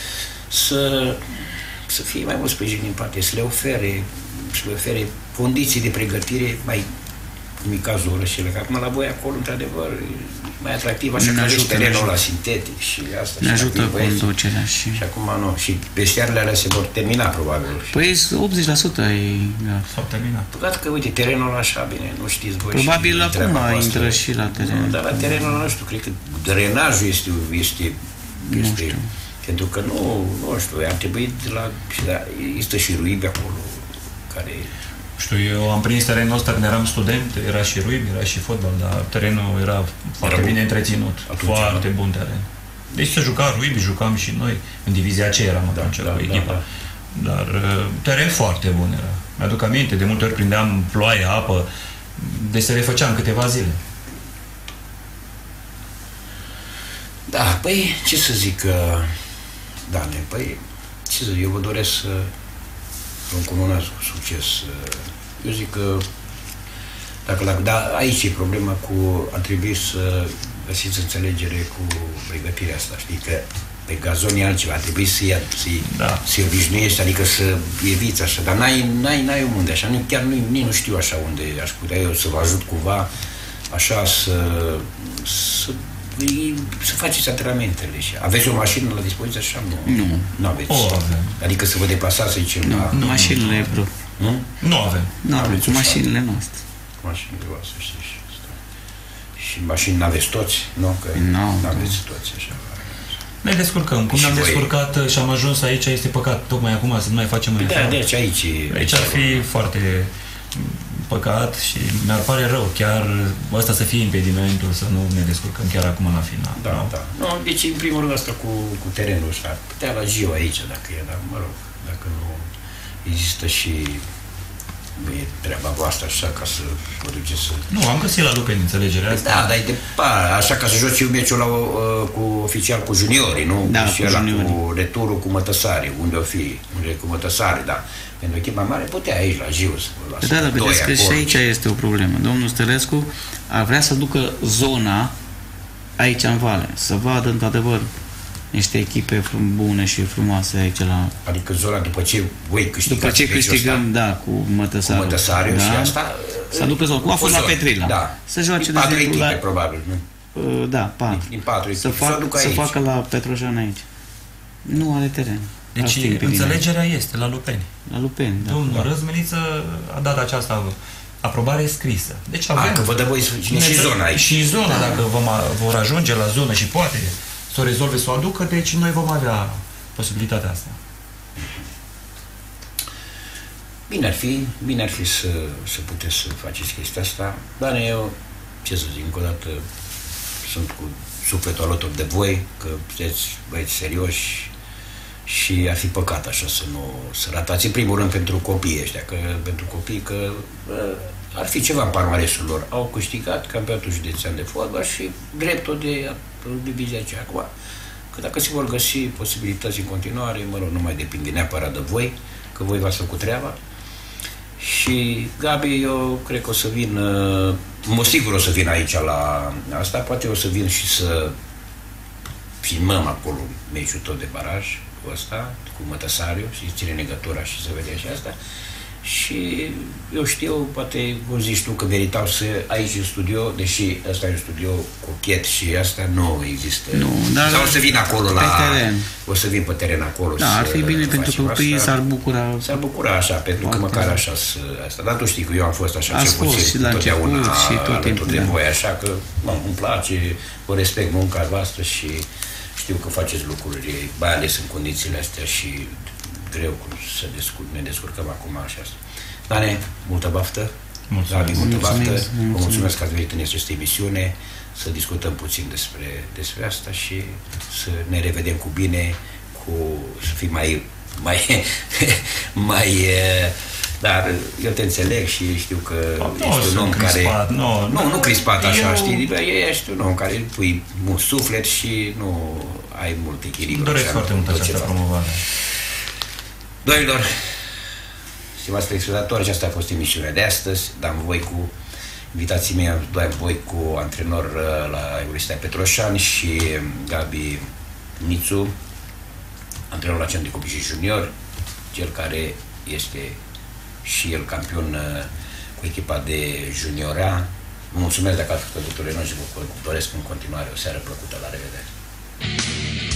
A: să, să fie mai mult sprijin din parte, să le ofere, să le ofere condiții de pregătire mai, cum e cazul orășele, că acum la voi acolo, într-adevăr, e mai atractiv, așa
C: Ne
A: că
C: ajută,
A: aveți
C: ne
A: terenul
C: ajută.
A: ăla sintetic și asta.
C: Ne
A: și
C: ajută
A: dacă e băieți-
C: conducerea și...
A: Și acum nu, și vestiarele alea se vor termina, probabil.
C: Păi optzeci la sută e... Da.
B: S-au terminat.
A: Păcat că, uite, terenul ăla așa, bine, nu știți voi.
C: Probabil
A: și
C: acum
A: treaba voastră.
C: intră și la teren.
A: Nu, dar la terenul ăla, nu știu, cred că drenajul este, este,
C: Nu
A: este
C: știu.
A: pentru că nu, nu știu, ar trebui de la, și da, există și ruibi acolo, care...
B: Știu, eu am prins terenul ăsta când eram student, era și ruibi, era și fotbal, dar terenul era foarte
A: bun.
B: bine întreținut,
A: Atunci,
B: foarte
A: da.
B: bun teren. Deci se juca ruibi, jucam și noi, în divizia aceea eram
A: Da,
B: atunci
A: da,
B: cu
A: da,
B: echipa.
A: da.
B: Dar uh, teren foarte bun era. Mi-aduc aminte, de multe ori prindeam ploaie, apă, deci se refăceam câteva zile.
A: Da, păi, ce să zic, uh, Dane, păi, ce să zic, eu vă doresc să vă încununați cu succes. uh, Eu zic că, dacă la, da, aici e problema cu, ar trebui să găsiți înțelegere cu pregătirea asta, știi, că pe gazon e altceva, ar trebui să-i, să-i,
B: Da.
A: să-i obișnuiești, adică să eviți așa, dar n-ai, n-ai, n-ai unde, așa, nu, chiar nu, nici nu știu așa unde aș putea eu să vă ajut cumva, așa, să, să, să faceți antrenamentele. Și aveți o mașină la dispoziție, așa? Nu.
C: Nu.
A: Nu aveți.
B: O avem.
A: Adică să vă deplasați, să zicem,
C: Nu,
A: la...
C: nu, mașinile, bro.
A: Nu?
B: Nu avem.
C: Nu,
A: Aveți
C: cu
A: o
C: mașinile noastre.
A: Mașinile voastre, știi, și asta. Și mașini n-aveți toți, nu? Că
C: Nu,
A: n-aveți toți, așa.
B: Ne descurcăm. Cum
A: Și
B: ne-am
A: voi-
B: descurcat uh, și am ajuns aici, este păcat. Tocmai acum să nu mai facem un
A: Da,
B: efort.
A: deci aici... e-
B: Aici ar fi foarte păcat și mi-ar pare rău chiar ăsta să fie impedimentul să nu ne descurcăm chiar acum la final.
A: Da,
B: nu?
A: da. Nu, deci, în primul rând, asta cu, cu terenul ăsta. Putea la Gio aici, dacă e, dar, mă rog, dacă nu există și nu e treaba voastră așa ca să vă duceți să...
B: Nu, am găsit la Lupeni înțelegerea asta.
A: Da, dar e de par, așa ca să joci meciul la, uh, cu oficial cu juniorii, nu?
C: Da,
A: și
C: cu
A: ăla
C: juniorii.
A: cu returul cu Mătăsare, unde o fi, unde e cu Mătăsare, da. Pentru echipa mare putea aici, la Jiu, să
C: Da, dar vedeți că și aici este o problemă. Domnul Stărescu ar vrea să ducă zona aici în Vale, să vadă într-adevăr niște echipe frum- bune și frumoase aici la...
A: Adică zona după ce voi câștigați
C: După ce
A: meciul
C: câștigăm,
A: ăsta,
C: da, cu Mătăsariu.
A: cu Mătăsariu
C: da,
A: și asta...
C: să aducă zona, cum a fost la Petrila.
A: Da.
C: Să joace, de
A: patru
C: exemplu,
A: echipe,
C: la...
A: probabil, nu?
C: Uh, Da, patru.
A: Din patru
C: Să,
A: echipe, să o
C: fac,
A: ducă
C: să
A: aici.
C: facă la Petroșan aici. Nu are teren. Ar
B: Deci
C: fi bine.
B: înțelegerea este la Lupeni.
C: La Lupeni, da.
B: Domnul Răzmeniță a dat această aprobare scrisă. Deci avem...
A: A, că vă dă voi și, și zona aici.
B: Și zona, dacă vom, vor ajunge la zonă și poate să o rezolve, să o aducă, deci noi vom avea posibilitatea asta.
A: Bine ar fi, bine ar fi să, să puteți să faceți chestia asta, dar eu, ce să zic, încă o dată, sunt cu sufletul alături de voi, că sunteți băieți serioși și ar fi păcat așa să nu să ratați, în primul rând pentru copiii ăștia, că pentru copii, că bă, ar fi ceva în palmaresul lor. Au câștigat campionatul județean de fotbal și dreptul de divizia aceea. Acum, că dacă se vor găsi posibilități în continuare, mă rog, nu mai depinde neapărat de voi, că voi v-ați făcut treaba. Și Gabi, eu cred că o să vin, mă sigur o să vin aici la asta, poate o să vin și să filmăm acolo meciul tot de baraj cu ăsta, cu Mătăsariu și ține legătura și să vedem și asta. Și eu știu, poate, cum zici tu, că meritau să aici în studio, deși ăsta e un studio cochet și asta nu există.
C: Nu, dar
A: sau o să vin acolo
C: pe
A: la...
C: teren.
A: O să vin pe teren acolo.
C: Da, ar fi bine
A: să
C: pentru
A: facem
C: copiii,
A: asta.
C: s-ar bucura.
A: S-ar bucura așa, pentru că
C: Foarte.
A: măcar așa să... Asta. Dar tu știi că eu am fost așa,
C: Ați
A: cel
C: fost
A: puțin,
C: și la
A: totdeauna
C: început și tot
A: alături
C: timpul,
A: de
C: da.
A: voi, așa că mă, îmi place, vă respect munca voastră și știu că faceți lucruri, mai ales în condițiile astea și greu cum să descur, ne descurcăm acum așa. Dane, multă baftă.
B: Mulțumesc.
A: Gabi, multă
C: Mulțumesc,
A: baftă.
C: mulțumesc.
A: Vă mulțumesc că ați venit în această emisiune să discutăm puțin despre, despre asta și să ne revedem cu bine, cu, să fim mai, mai, mai, dar eu te înțeleg și știu că
B: Nu,
A: ești un om care...
B: crispat, nu,
A: nu, nu crispat așa,
B: eu...
A: știi, ești un om care pui mult suflet și nu ai mult echilibru.
B: Îmi doresc
A: așa,
B: foarte
A: în
B: mult
A: tot ce
B: această
A: faci.
B: promovare.
A: Domnilor, stimați telespectatori, aceasta a fost emisiunea de astăzi. Am voi cu invitații mei, am voi cu antrenor uh, la Universitatea Petroșani și Gabi Nițu, antrenor la Centru de Copii și Juniori, cel care este și el campion uh, cu echipa de juniora. Vă mulțumesc dacă ați făcut tuturor noi și vă doresc în continuare o seară plăcută. La revedere!